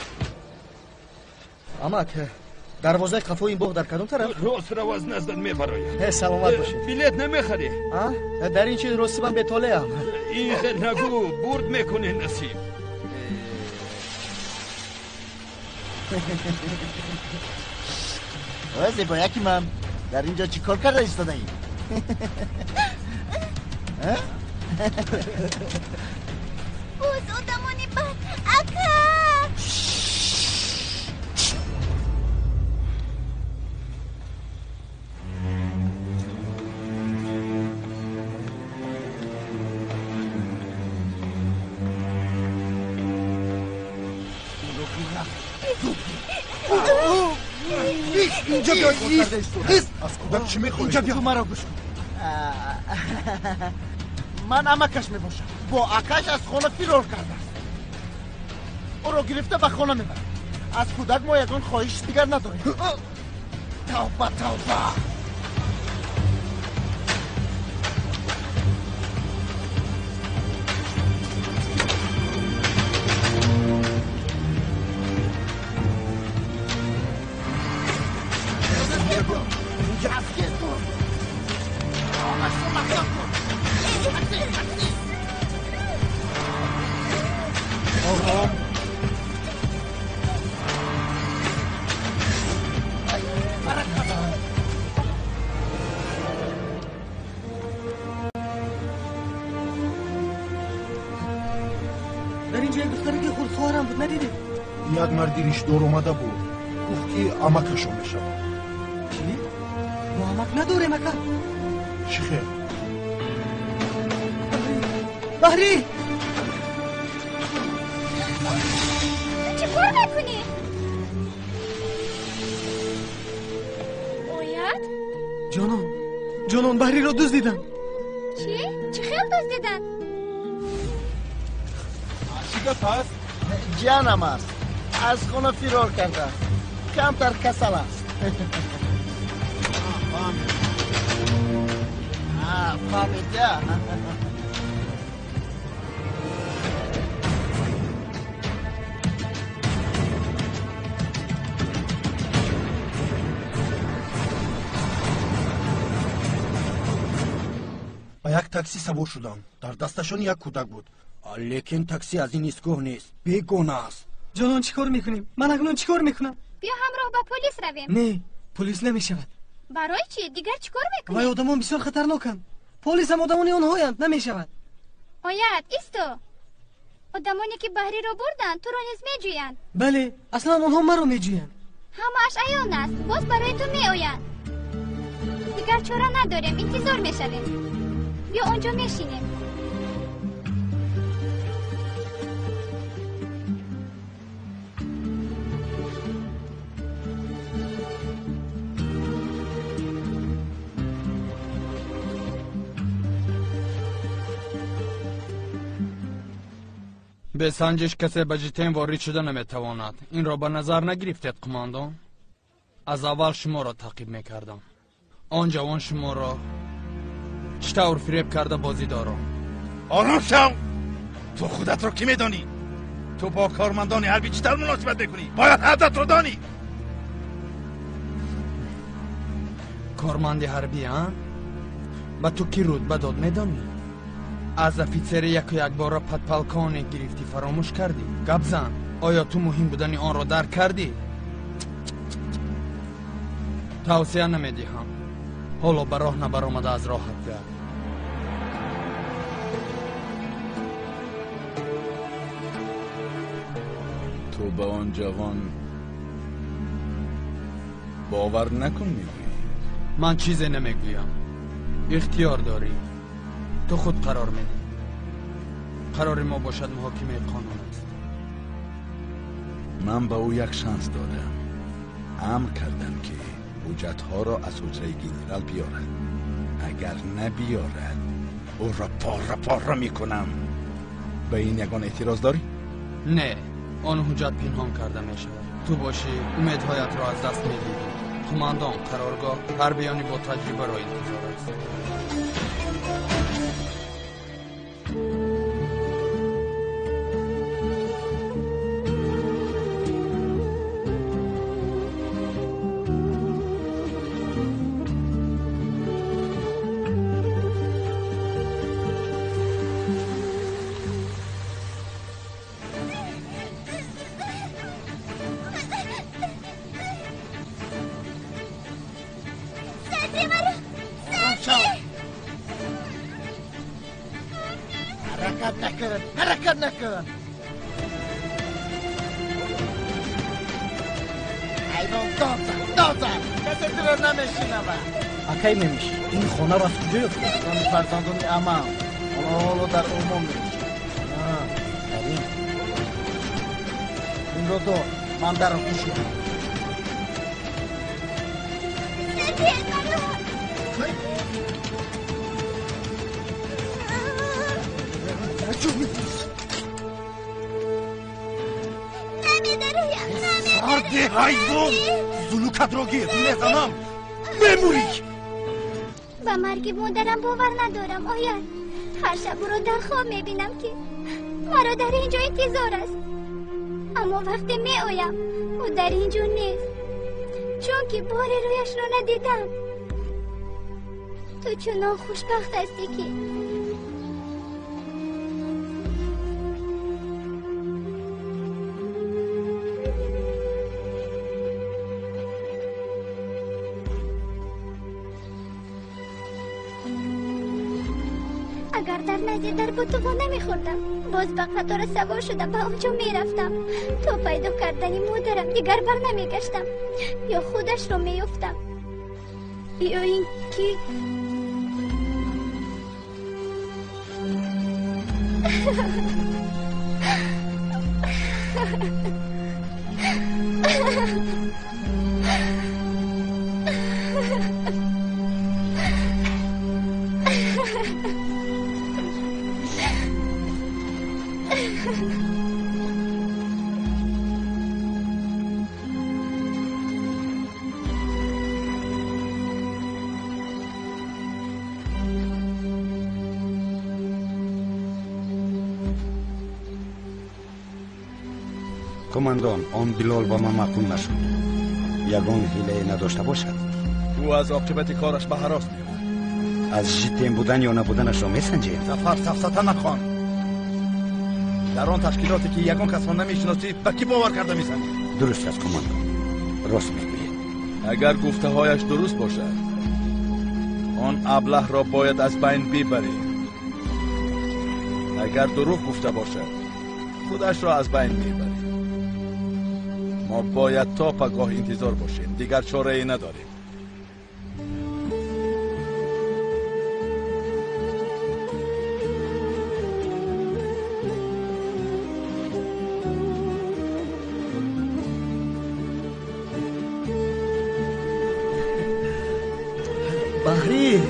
اما که دروازه قفو این باغ در کدام طرف؟
راست رو از نزدن میبرایم.
سلامت باشید.
بلیت نمیخری؟
در این چیز راستی من بتاله ام.
این خیلی نگو، برد میکنه نصیب.
واسه با یکی من در اینجا چی کار کرده ایستاده ای؟
اوز ادامونی بد اکا.
اینجا بیا. از کودک چی میخوری؟ اینجا بیا.
مرا گوش کن. من امکش میباشم. با اکش از خانه فرار کرده است. او رو گرفته به خانه میبرم. از کودک ما یگان خواهش دیگر نداریم. توبه توبه.
در اینجا یک دختری که خود خواهرم بود ندیدی؟
یک مردی ریش دور اومده بود گفت که امکشو میشود.
چی؟ ما امک نداریم اکا.
چی خیر؟
بحری
چی کار میکنی؟ اوید؟
جانان جانان بحری را دوز دیدم.
چی؟ چی خیلی دوز دیدن؟
چی گفت هست؟ جانم است. از خانه فرار کرده است. کمتر کسل است. فهمیده.
با یک تاکسی سوار شدم. در دستشان یک کودک بود. لیکن تاکسی از این ایستگاه نیست، بیگانه است.
جانان چیکار میکنیم؟ من اکنون چیکار میکنم؟
بیا همراه با پلیس رویم.
نه، پلیس نمیشود.
برای چی؟ دیگر چیکار میکنی؟
وای آدمان بسیار خطرناکند. پلیس هم آدمانی آنهایند، نمیشود.
آید ایستو. آدمانی که بحری را بردن تو را نیز میجویند.
بله، اصلا آنها مرا میجویند.
همه‌اش عیان است. باز برای تو میآیند. دیگر چاره نداریم، انتظار میشویم. بیا آنجا میشینیم.
به سنجش کسی به جتین وارد شده نمیتواند. این را به نظر نگرفتید قماندان؟ از اول شما را تعقیب میکردم. آن جوان شما را چطور فریب کرده بازی دارم.
آرام شو. تو خودت را کی میدانی؟ تو با کارمندان حربی چطور مناسبت میکنی؟ باید حدت رو دانی.
کارمند حربی ها؟ با تو کی رتبه داد میدانی؟ از افیسر یک و یک بار پدپلکان گرفتی فراموش کردی؟ گپ زن. آیا تو مهم بودنی آن را درک کردی؟ توصیه نمیدهم. حالا به راه نبرآمده از راحت گرد.
تو به آن جوان باور نکن میگویی.
من چیزی نمیگویم. اختیار داری. تو خود قرار میدی. قرار ما باشد محاکمه قانون است.
من به او یک شانس دادم. امر کردم که حجتها را از حجره گنرال بیارد. اگر نبیارد او را پاره پاره میکنم. به این یگان اعتراض داری؟
نه، آن حجت پنهان کرده می شود. تو باشی امیدهایت را از دست میدی. قماندان قرارگاه هر بیانی با تجربه را انتظار است.
حرکت نکن، حرکت نکن. ایوان داد زد، داد زد. کسی تو رو نمیشینم.
اکی میمیشی؟ این خانه را از کجا یافتی؟
من فرزندان امام. حالا حالا در عموم میمیشم.
در این
این رو دار. من در رو کشیدم.
سردی حیوان زلوکت را گیر میزنم میموری.
با مرگ مادرم باور ندارم. آید هر شب او را در خواب میبینم که مرا در اینجا انتظار است. اما وقتی می آیم او در اینجا نیست، چون که بار رویش را ندیدم. تو چنان خوشبخت هستی که اگر در نزد در بطوفا نمیخوردم باز به قطار سوار شده به اونجا میرفتم تا پیدا کردنی مادرم دیگر بر نمیگشتم. یا خودش رو میافتم یا این که
کماندان آن بلال با من معقول نشد. یگان حیله نداشته باشد.
او از عاقبت کارش به هراس می‌افتد.
از ژیتم بودن یا نبودنش را میسنجید؟
زفر سفسطه نکن. در آن تشکیلاتی که یگان کس را نمیشناسی به کی باور کرده میزنی؟
درست است کماندان، راست میگویید.
اگر گفته هایش درست باشد آن ابله را باید از بین ببریم. اگر دروغ گفته باشد خودش را از بین میبریم. ما باید تا پگاه انتظار باشیم، دیگر چاره ای نداریم.
بحری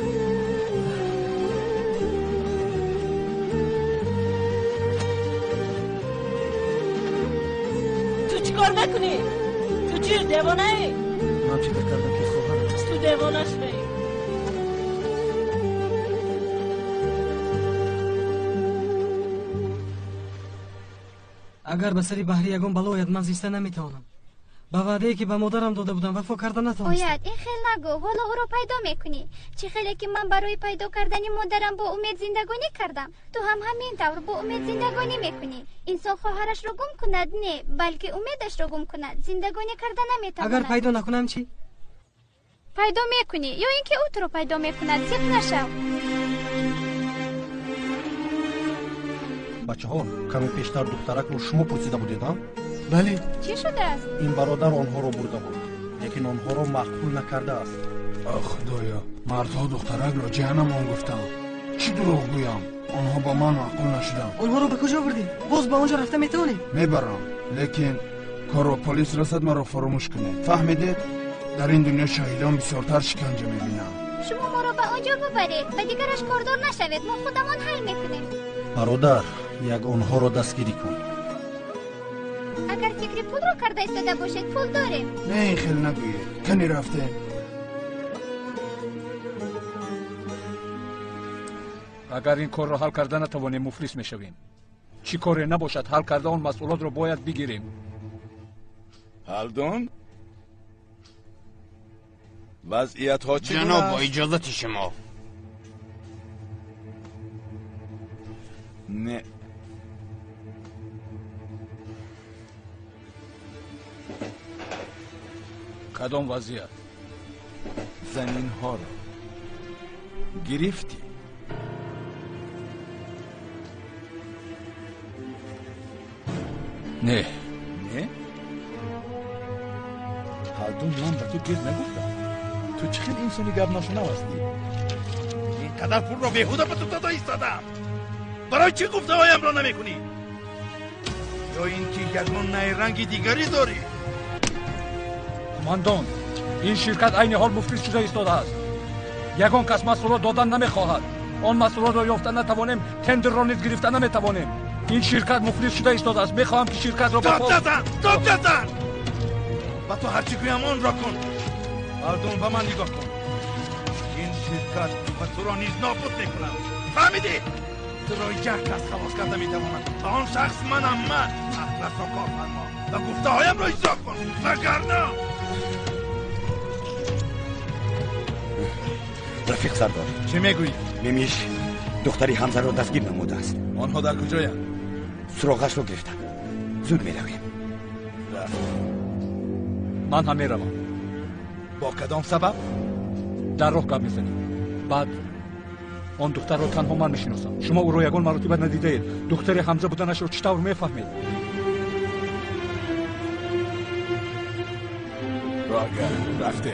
تو چیکار نکنی؟ تو چی دیوانه ای؟
من چیکار کردم که خواهرم است؟
تو دیوانه شوی.
اگر به سری بحری یگان بلوید من زیسته نمیتوانم. با وعده‌ای که به مادرم داده بودم وفا کرده نتوانستم.
باید این خیلی نگو، حالا او رو پیدا میکنی. چه خیلی که من برای پیدا کردن مادرم با امید زندگانی کردم، تو هم همین طور با امید زندگانی میکنی. انسان خواهرش رو گم کند نه، بلکه امیدش رو گم کند. زندگانی کردن نمیتواند.
اگر پیدا نکنم چی؟
پیدا میکنی یا اینکه او تو رو پیدا میکند. زیب نشو.
بچه ها کمی پیشتر دخترک رو شما پرسیده بودید ها؟
بله.
چی شده است؟
این برادر آنها رو برده بود لیکن آنها رو مقبول نکرده است.
آه خدایا، مردها دخترک را جهنم آن گفتم. چی دروغ گویم؟ آنها با من معقول نشدن.
آنها رو به کجا بردی؟ باز با اونجا رفته میتونی؟
میبرم، لیکن کار و پلیس رسد مرا فراموش کنید. فهمیدید؟ در این دنیا شهیدان بسیارتر شکنجه میبینم.
شما ما رو به آنجا ببرید، به دیگرش کاردار نشوید. ما خودمان حل میکنیم.
برادر یک آنها رو دستگیری کن.
اگر فکر پول رو کرده ایستاده باشید پول داریم.
نه خیلی نگویید. کنی رفته؟
اگر این کار را حل کرده نتوانیم مفلس میشویم. چی کاری نباشد حل کرده اون مسئولات را باید بگیریم.
هلدون؟ وضعیت ها چی
جناب با اجازت شما.
نه
کدام وضعیت؟
زمین ها را گرفتی.
نه
نه؟ هلدون من به تو گیر نگفتم. تو چه خیلی انسانی گب ناشنا هستی؟
اینقدر پول را بیهوده به تو داده ایستادم. برای چی گفته هایم را نمی کنی؟ یا اینکه یک نوع رنگی دیگری داری؟
کماندان، این شرکت عین حال مفلس شده ایستاده است. یگان کس مسئولات دادن نمیخواهد. آن مسئولات را یافتن نتوانیم، تندر را نیز گرفتن نمیتوانیم. این شرکت مفلس شده ایستاده است. میخواهم که شرکت را
داد نزن! داد نزن! و تو هرچی گویم آن را کن. هلدون به من نگاه کن. این شرکت و تو را نیز نابود میکنم. فهمیدی؟ تو را یک کس خلاص کرده میتواند. و آن شخص منم من. اخلاص را کار فرما و گفته هایم را اجرا کن. وگرنه
رفیق سردار،
چی میگویی؟
میمیش دختری حمزه را دستگیر نموده است.
آنها در کجایند؟
سراغش رو گرفتن. زود میرویم.
من هم میروم.
با کدام سبب؟
در راه گپ میزنیم. بعد آن دختر را تنها من میشناسم. شما او را یگان مرتبه ندیده اید. دختر حمزه بودنش را چطور میفهمید؟
راگه رفته.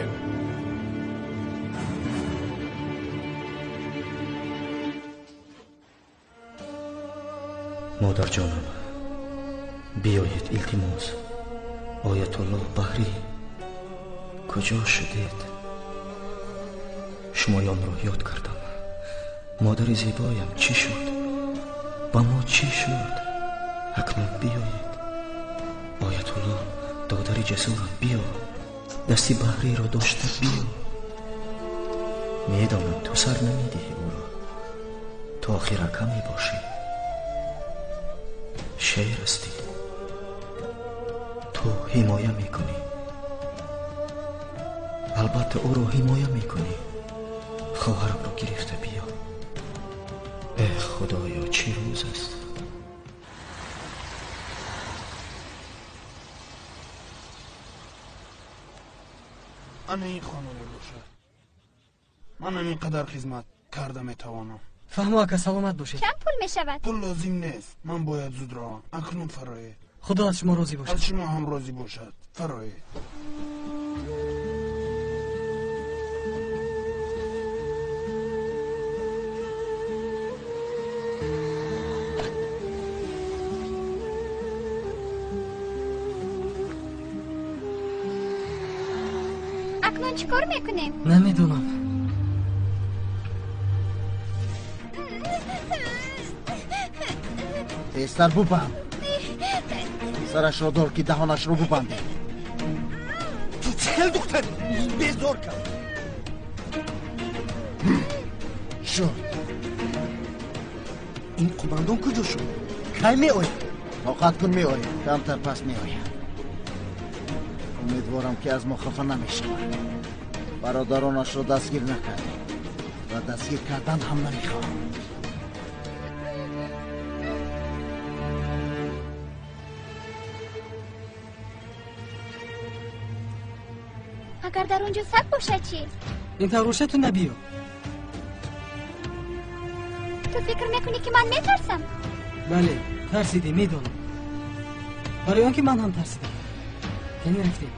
مادر جانم بیایید التماس. آیت الله بحری کجا شدید؟ شمایان را یاد کردم. مادر زیبایم چی شد؟ با ما چی شد؟ اکنون بیایید. آیت الله دادر جسورم بیا. دستی بحری را داشته بیا. میدانم تو سر نمیدهی او را. تا آخر کمی باشی. شعر استی. تو حمایه میکنی. البته او را حمایه میکنی. خواهرم رو گرفته بیا. ای خدایا چه روز است.
انا این خانم باشد. من اینقدر خدمت کرده میتوانم.
فهمو اکا سلامت باشه.
چند پول میشود؟
پول لازم نیست. من باید زود روم. اکنون فرایید.
خدا از شما راضی باشد.
از شما هم راضی باشد. فرایید.
اکنون چیکار میکنیم؟
نمیدونم.
تیستر ببند. سرش را دار که دهانش رو ببنده.
تو چهل دختری بیزار کرد.
شد.
این قماندان کجا شد؟ کی می آید؟
طاقت کن می آید. کمتر پس می آید. امیدوارم که از ما خفه نمی شود. برادرانش را دستگیر نکرد و دستگیر کردن هم نمی خواهم.
اگر در اونجا سگ باشه چی؟
این تروشه تو نبیو.
تو فکر میکنی که من میترسم؟
بله ترسیدی میدونم. برای آنکه من هم ترسیدم. کنی رفتی.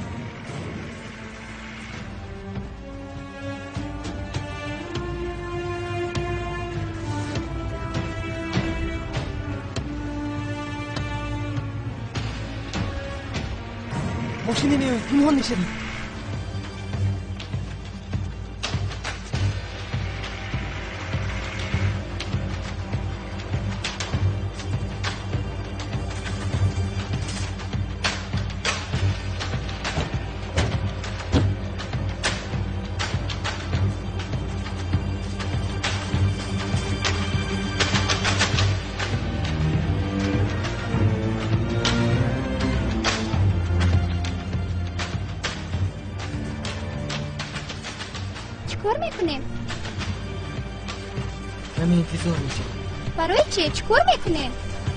ماشینی میوید پنهان نشدیم. همین انتظار میشه.
برای چی؟ چیکار میکنه؟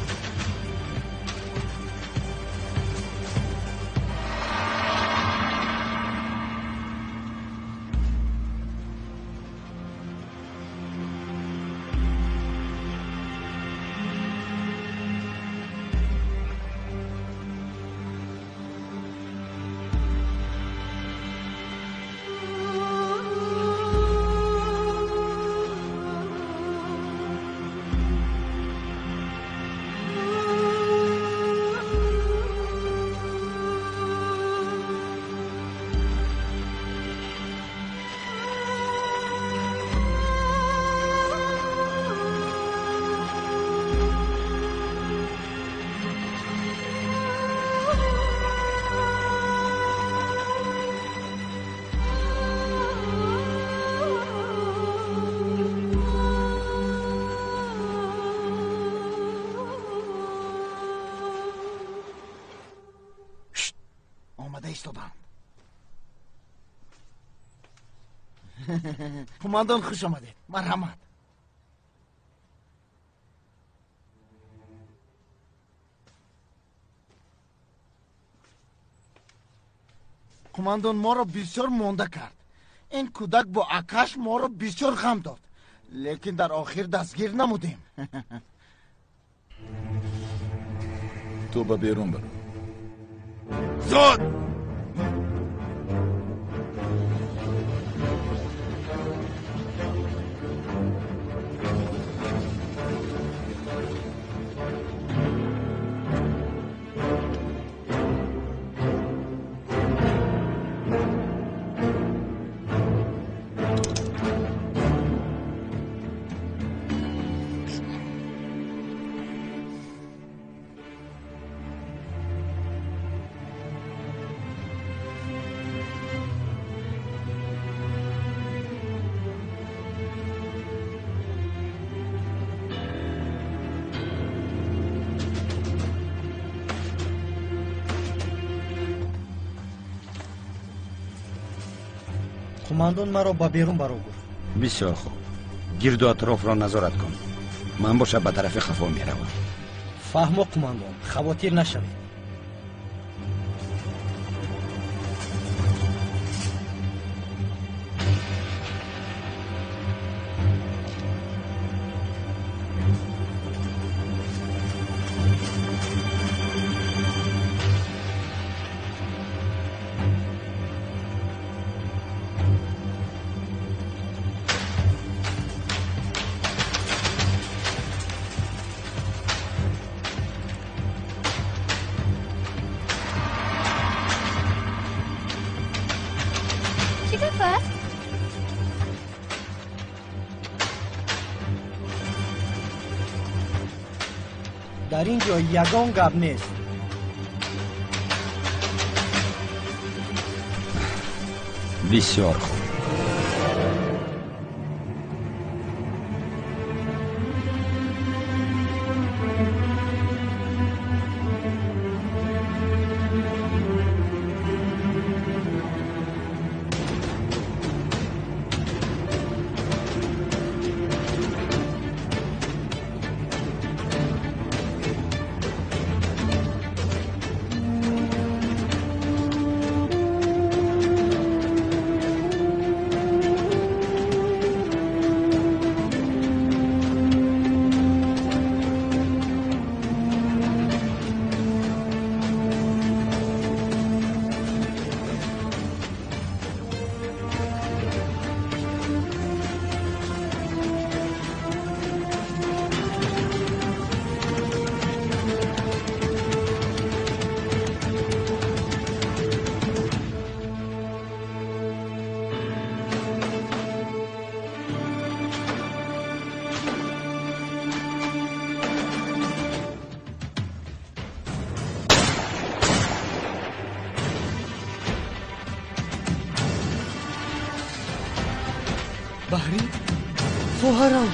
ایستادم. قماندان خوش آمدید. مرحمت. قماندان ما را بسیار مانده کرد. این کودک با آکاش ما را بسیار غم داد، لیکن در آخر دستگیر نمودیم.
تو به بیرون برو.
زود!
قماندان مرا با بیرون برو گفت.
بسیار خوب. گرد و اطراف را نظارت کن. من باشه به طرف خفا می روم.
فهم و قماندان، خواتیر نشوید. در اینجا یگان گپ نیست.
بسیار خوب.
بحری خواهرم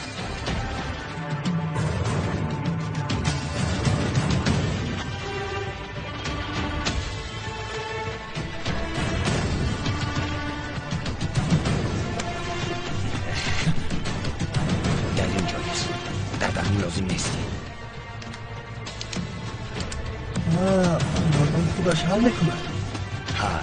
در اینجاییست. در دهنی لازم نیستی.
آه مردم خودش حل میکنه.
ها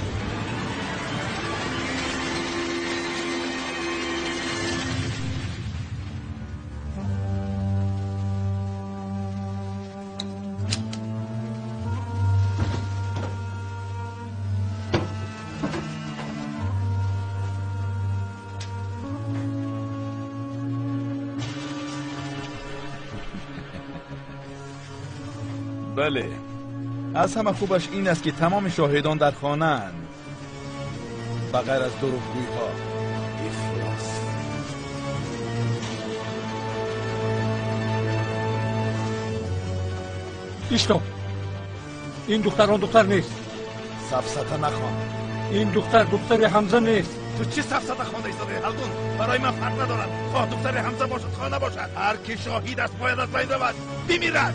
بله، از همه خوبش این است که تمام شاهدان در خانه‌اند، بغیر از دروغگویی‌ها. افلاس.
ایشتو این دختر آن دختر نیست.
سفسطه نخوان.
این دختر دختر حمزه نیست.
تو چه سفسطه خوانده ایستاده هلدون؟ برای من فرق ندارد خواه دختر حمزه باشد خواه نباشد. هر که شاهید است باید از بین رود، بمیرد.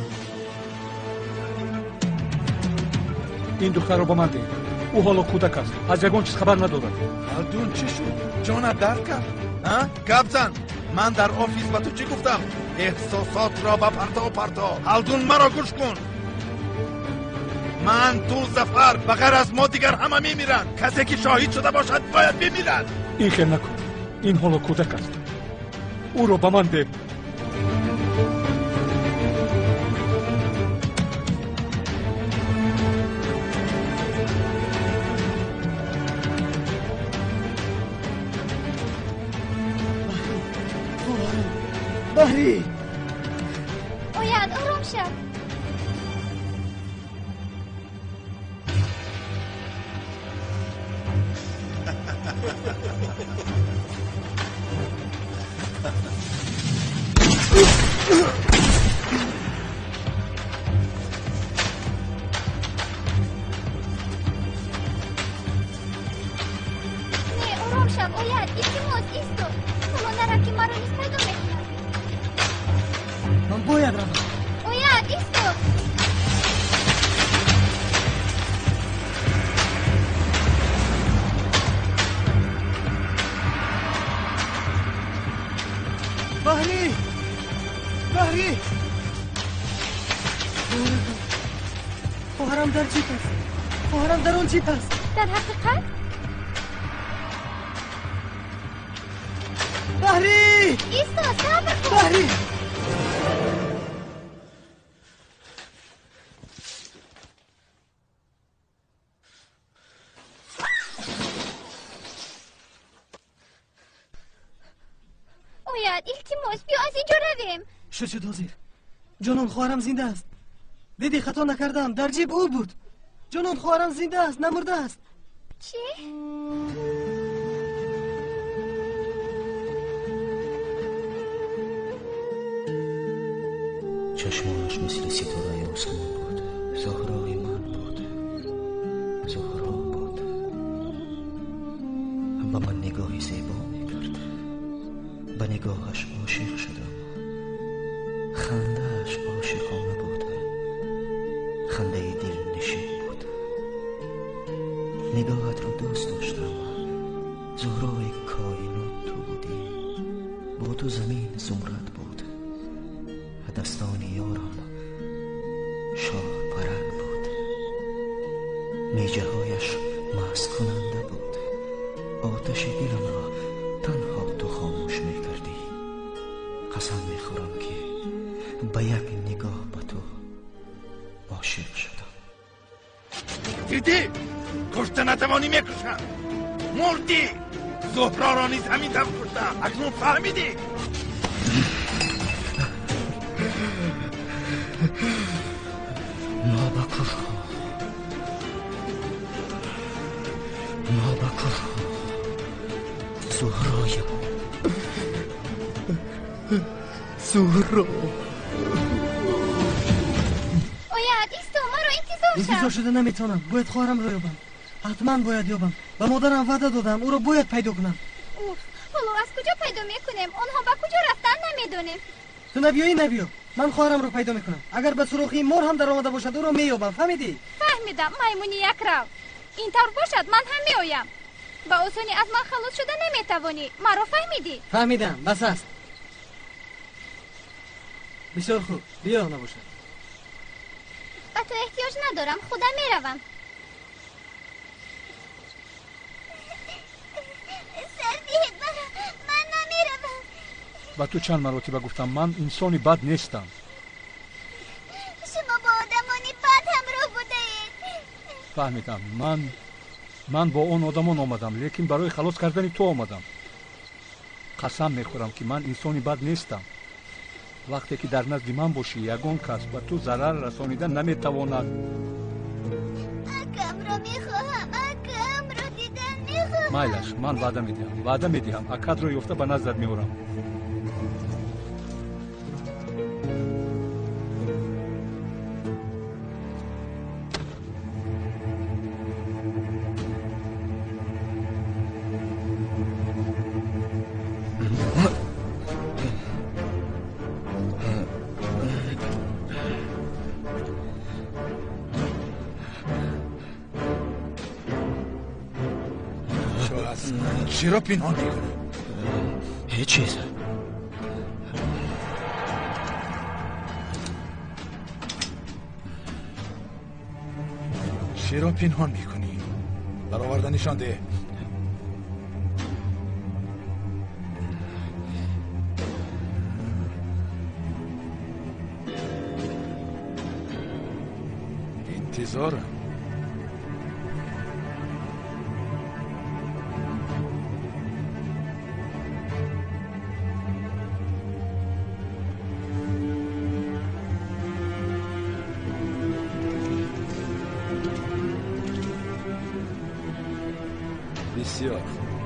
این دختر رو با من ده. او حالا کودک است، از یگان چیز خبر ندارد.
هلدون چه شد؟ جانت درد کرد؟ گپ زن. من در آفیس به تو چی گفتم؟ احساسات را بپرتا و پرتا. هلدون مرا گوش کن. من تو زفر بغیر از ما دیگر همه میمیرند. کسی که شاهد شده باشد باید بمیرد.
این خیلی نکن. این حالا کودک است. او رو با من ده.
بحری
باید آرام شد. نه آرام شد. باید التماس ایستو. کماندرم که مرا نیز پیدا میکند.
من باید روم.
باید ایستو.
بحری بحری خواهرم در جیب است خواهرم در اون جیب است
در حقیقت
بحری
ایستا صبر کن
بحری
اوید التماس بیا از اینجا رویم
شد دازیر جانان خواهرم زنده است دیدی خطا نکردم در جیب او بود جانان خواهرم زنده است نمرده است
چی؟
چشمانش مثل ستاره آسمان بود زهرای من بود زهرا بود با من نگاهی زیبا میکرد به نگاهش عاشق شدم خندهش عاشقانه بود خنده دل نشین بود نگاهت رو دوست داشتم زهرای کائنات تو بودی با تو زمین زمرد بود دستان یارم شاه پرک بود میجه هایش مست کننده بود آتش دلم را تنها تو خاموش میکردی قسم میخورم که به یک نگاه به تو عاشق شدم
دیدی؟ کشته نتوانی میکشم مردی زهرا را نیز همین دم کشتم اکنون فهمیدی؟
نابکر نابکر زهرایم زهرا
اوید ایستا ما رو انتظار شد
انتظار شده نمیتونم باید خواهرم رو یابم حتما باید یابم به مادرم وعده دادم او رو باید پیدا کنم
اوف حالا از کجا پیدا میکنیم آنها به کجا رفتن نمیدونیم
تو نبیایی نبیا من خواهرم رو پیدا میکنم اگر به سوراخی مار هم در آمده باشد او رو مییابم فهمیدی
فهمیدم میمونی یک رو اینطور باشد من هم میایم با آسانی از من خلاص شده نمیتوانی مرا فهمیدی
فهمیدم بس است بسیار خوب بیا نباشد
به تو احتیاج ندارم خودم میروم سردی من نمیروم
با تو چند مرتبه گفتم من انسانی بد نیستم
شما با آدمانی بد همراه بوده اید
فهمیدم من من با اون آدمان آمدم لیکن برای خلاص کردن تو آمدم قسم میخورم که من انسانی بد نیستم وقتی که در نزد من باشی یگان کس به تو ضرر رسانیدن نمیتواند
اکم را میخواهم اکم را دیدن میخواهم
مایلش من وعده میدهم وعده میدهم اکد رو یافته به نظر میورم
چرا پنهان میکنی؟
هیچ چیز
چرا پنهان میکنی؟ برآورده نشان ده انتظارم بسیار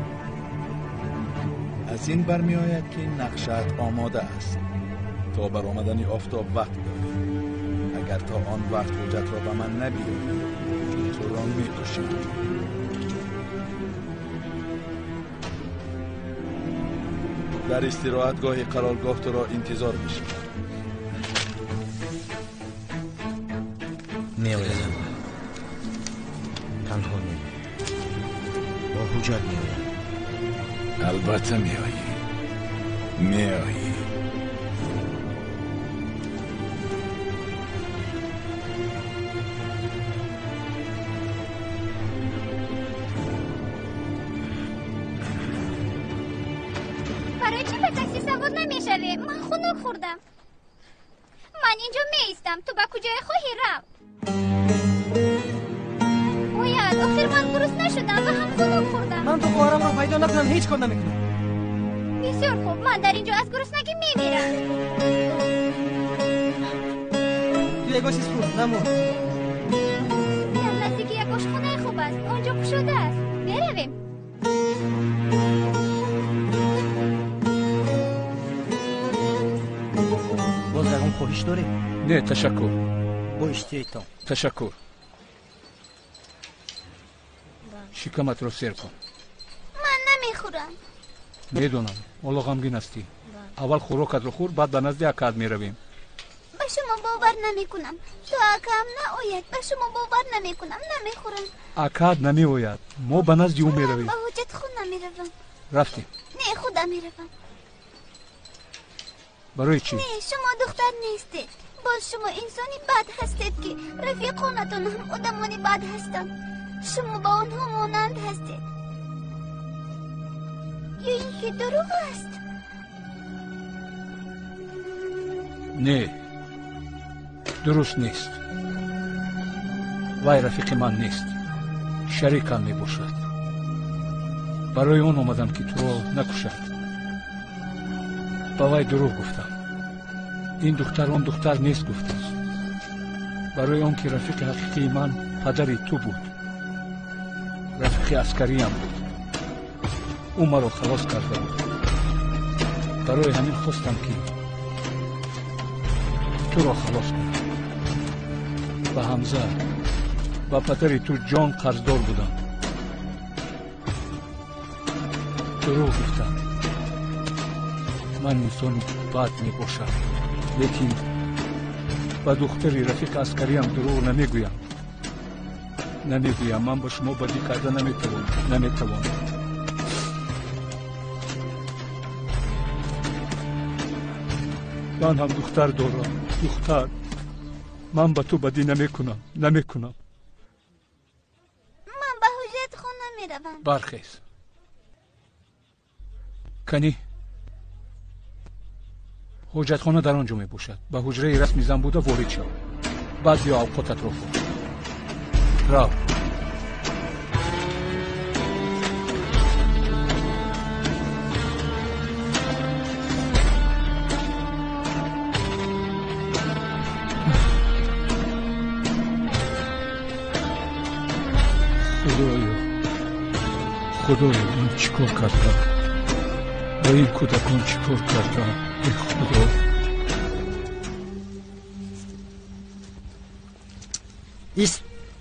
از این برمی آید که نقشت آماده است تا بر آمدن آفتاب وقت داری اگر تا آن وقت حجت را به من نبیاری تو را می کشم در استراحتگاه قرارگاه تو را انتظار می شود
می آیم تنها می با حجت می آیم
البته می آیی می آیی
خود نمیشوی. من خنک خوردم. من اینجا میایستم. تو به کجای خواهی رفت؟ باید آخر من گرسنه نشدم و هم خنک خوردم.
من تو خواهرم را پیدا نکنم هیچ کار نمیکنم.
بسیار خوب، من در اینجا از گرسنگی میمیرم.
تو یک آش اسپور نمون.
در نزدیکی یک آشخانه خوب است. آنجا گشاده است. برویم.
باز در اون خواهش داری؟
نه تشکر.
با اشتیتان.
تشکر. شکمت رو سیر کن.
من نمیخورم.
میدونم اولا غمگین هستی. اول خوراکت رو خور بعد به نزد اکاد میرویم.
به شما باور نمیکنم. تو اکام نآید. به شما باور نمیکنم. نمیخورم.
اکاد نمیآید. ما به نزد او میرویم.
به حجت خود نمیروم.
رفتیم.
نه خودم میروم.
برای چی؟
نه شما دختر نیستید. باز شما انسانی بد هستید که رفیقانتون هم آدمانی بد هستند. شما با آنها مانند هستید. یا اینکه دروغ است؟
نه درست نیست. وای رفیق من نیست. شریکم می باشد. برای اون آمدم که تو را نکشد. با وای دروغ گفتم. این دختر اون دختر نیست گفتم. برای اون که رفیق حقیقی من پدری تو بود. رفیق عسکری هم بود. او مرا خلاص کرده بود. برای همین خواستم که تو را خلاص کنم. به حمزه و پدری تو جان قرضدار بودم. دروغ گفتم. من انسان بد می باشم. لیکن با دختری رفیق عسکری هم دروغ نمیگویم. نمیگویم. من با شما بدی کرده نمیتوانم. نمیتوانم. من هم دختر دارم. دختر. من با تو بدی نمیکنم. نمیکنم.
من به حجت خود نمیروم.
برخیز. کنی حجت خانه در آنجا می باشد. به حجره رسمی زن بوده وارد شو. بعد بیا اوقاتت رو خور. رو. خدایا خدایا من چیکار کردم؟ با این کودکان چیکار کردم؟ ای خدا.
ایست.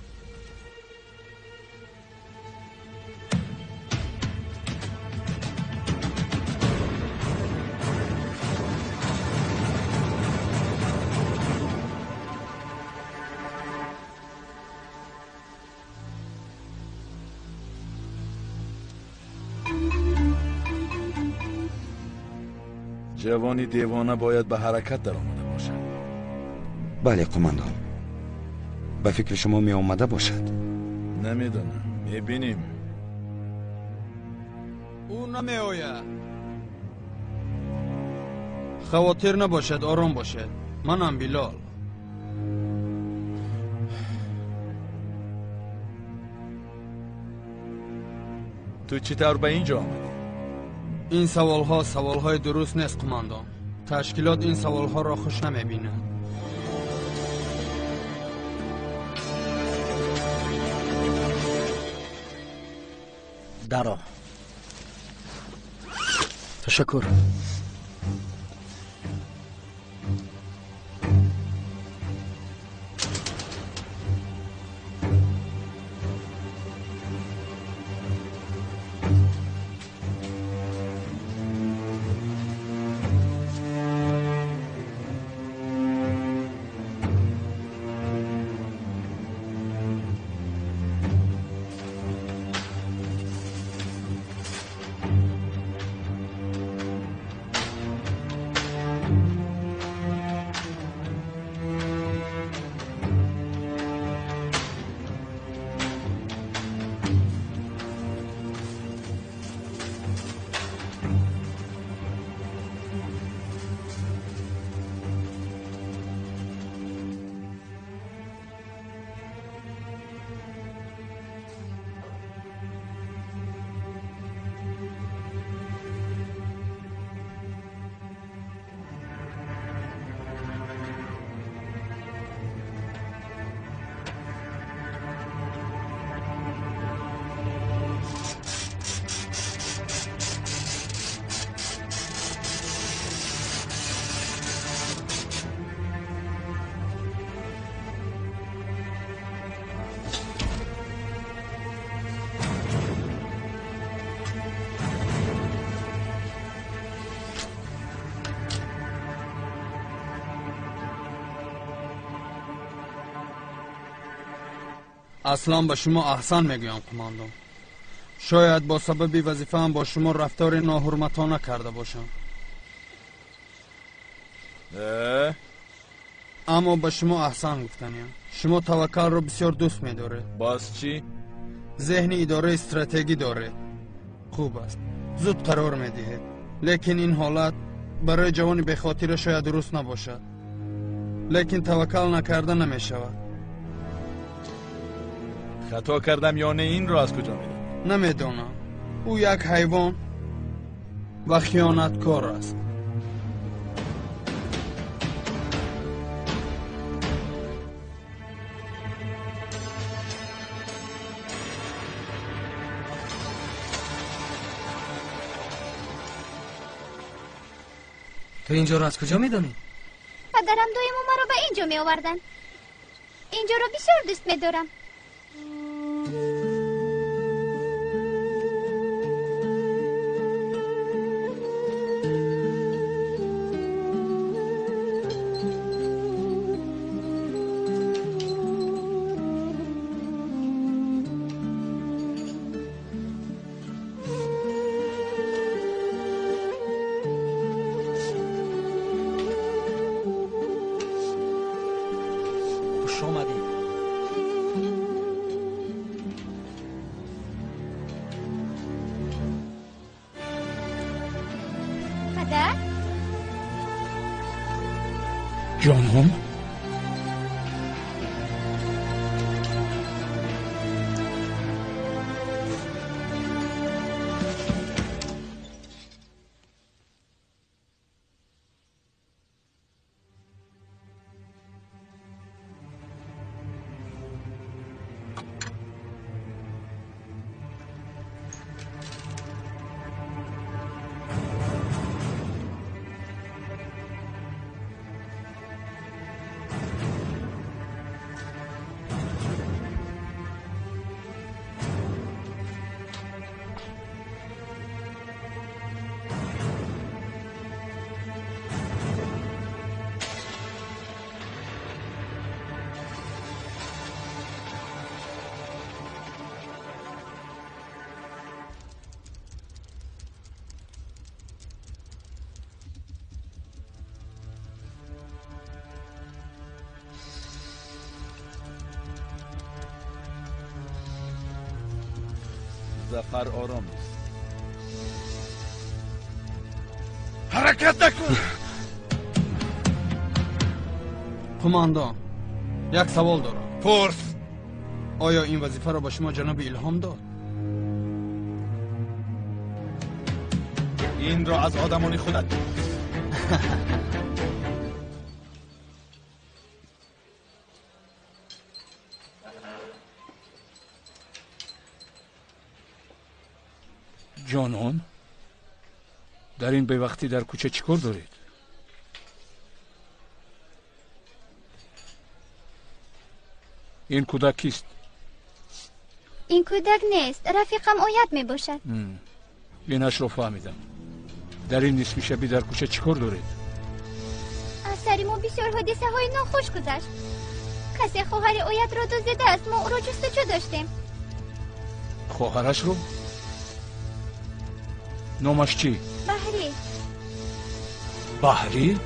جوانی دیوانه باید به حرکت در آمده باشد.
بله قماندان. به فکر شما می آمده باشد.
نمیدونم. میبینیم.
او نمی آید. خواطر نباشد. آرام باشد. منم بلال.
تو چطور به اینجا آمدی؟
این سوال ها سوال های درست نیست قماندان. تشکیلات این سوال ها را خوش نمی بینند.
درا. تشکر.
اصلا به شما احسان میگویم قماندان. شاید با سبب وظیفه هم با شما رفتار ناحرمتانه کرده باشم، اما به شما احسان گفتنیم. شما توکل رو بسیار دوست می‌دارید.
باز چی؟
ذهن اداره استراتژی داره. خوب است. زود قرار می‌دهید. لیکن این حالت برای جوانی به خاطر شاید درست نباشد. لیکن توکل نکرده نمی‌شود.
خطا کردم یا نه این رو از کجا می‌دونی؟
نمی‌دانم. او یک حیوان و خیانتکار است.
تو اینجا رو از کجا میدونی؟
پدرم دویمو ما رو به اینجا می آوردن. اینجا رو بسیار دوست میدارم.
جانم؟
ظفر آرام است.
حرکت نکن.
قماندان، یک سوال دارم.
پرس.
آیا این وظیفه را به شما جناب الهام داد؟
این را از آدمانی خودت
جانان، در این به وقتی در کوچه چیکار دارید؟ این کودک کیست؟
این کودک نیست، رفیقم آید می باشد.
اینش رو فهمیدم. در این نصف شبی در کوچه چیکار دارید؟
از سر ما بسیار حادثه های ناخوش گذشت. کسی خواهر آید را دزدیده است. ما او را جستجو داشتیم.
خواهرش رو؟ نامش چی؟
بحری.
بحری؟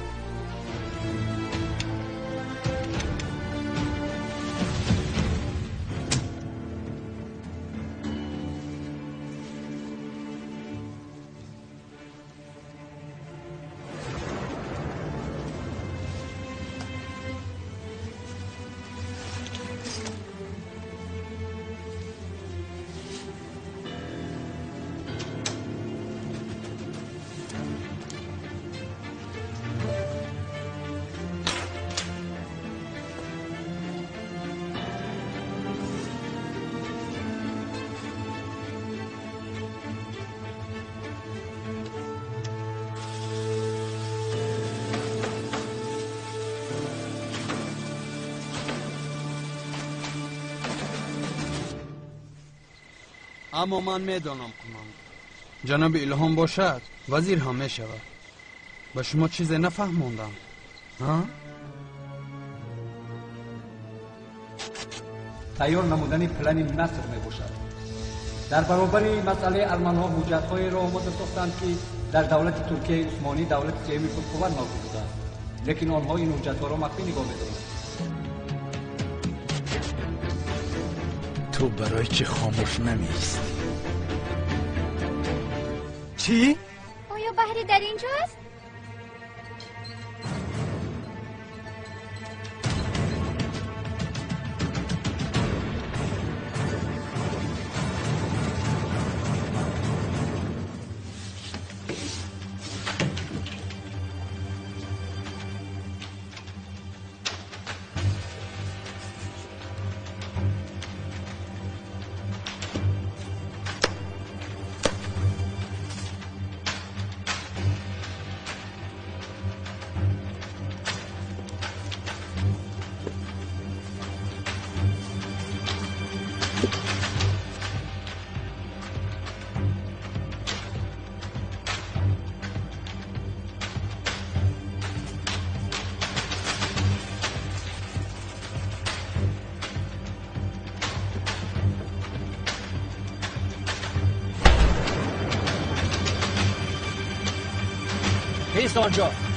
اما من میدانم قماندان، جناب الهام باشد وزیر هم میشود. به شما چیزی نفهموندم ها؟
تیار نمودن پلن نصر می باشد. در برابر مسئله ارمن ها حجت های را آماده ساختند که در دولت ترکیه عثمانی دولت سیمی پرقوت موجود است، لیکن آنها این حجت ها را مخفی نگاه می‌دارند.
تو برای چه خاموش نمی‌ایستی؟
چی؟
آیا بحری در اینجا است؟
ایست آنجا.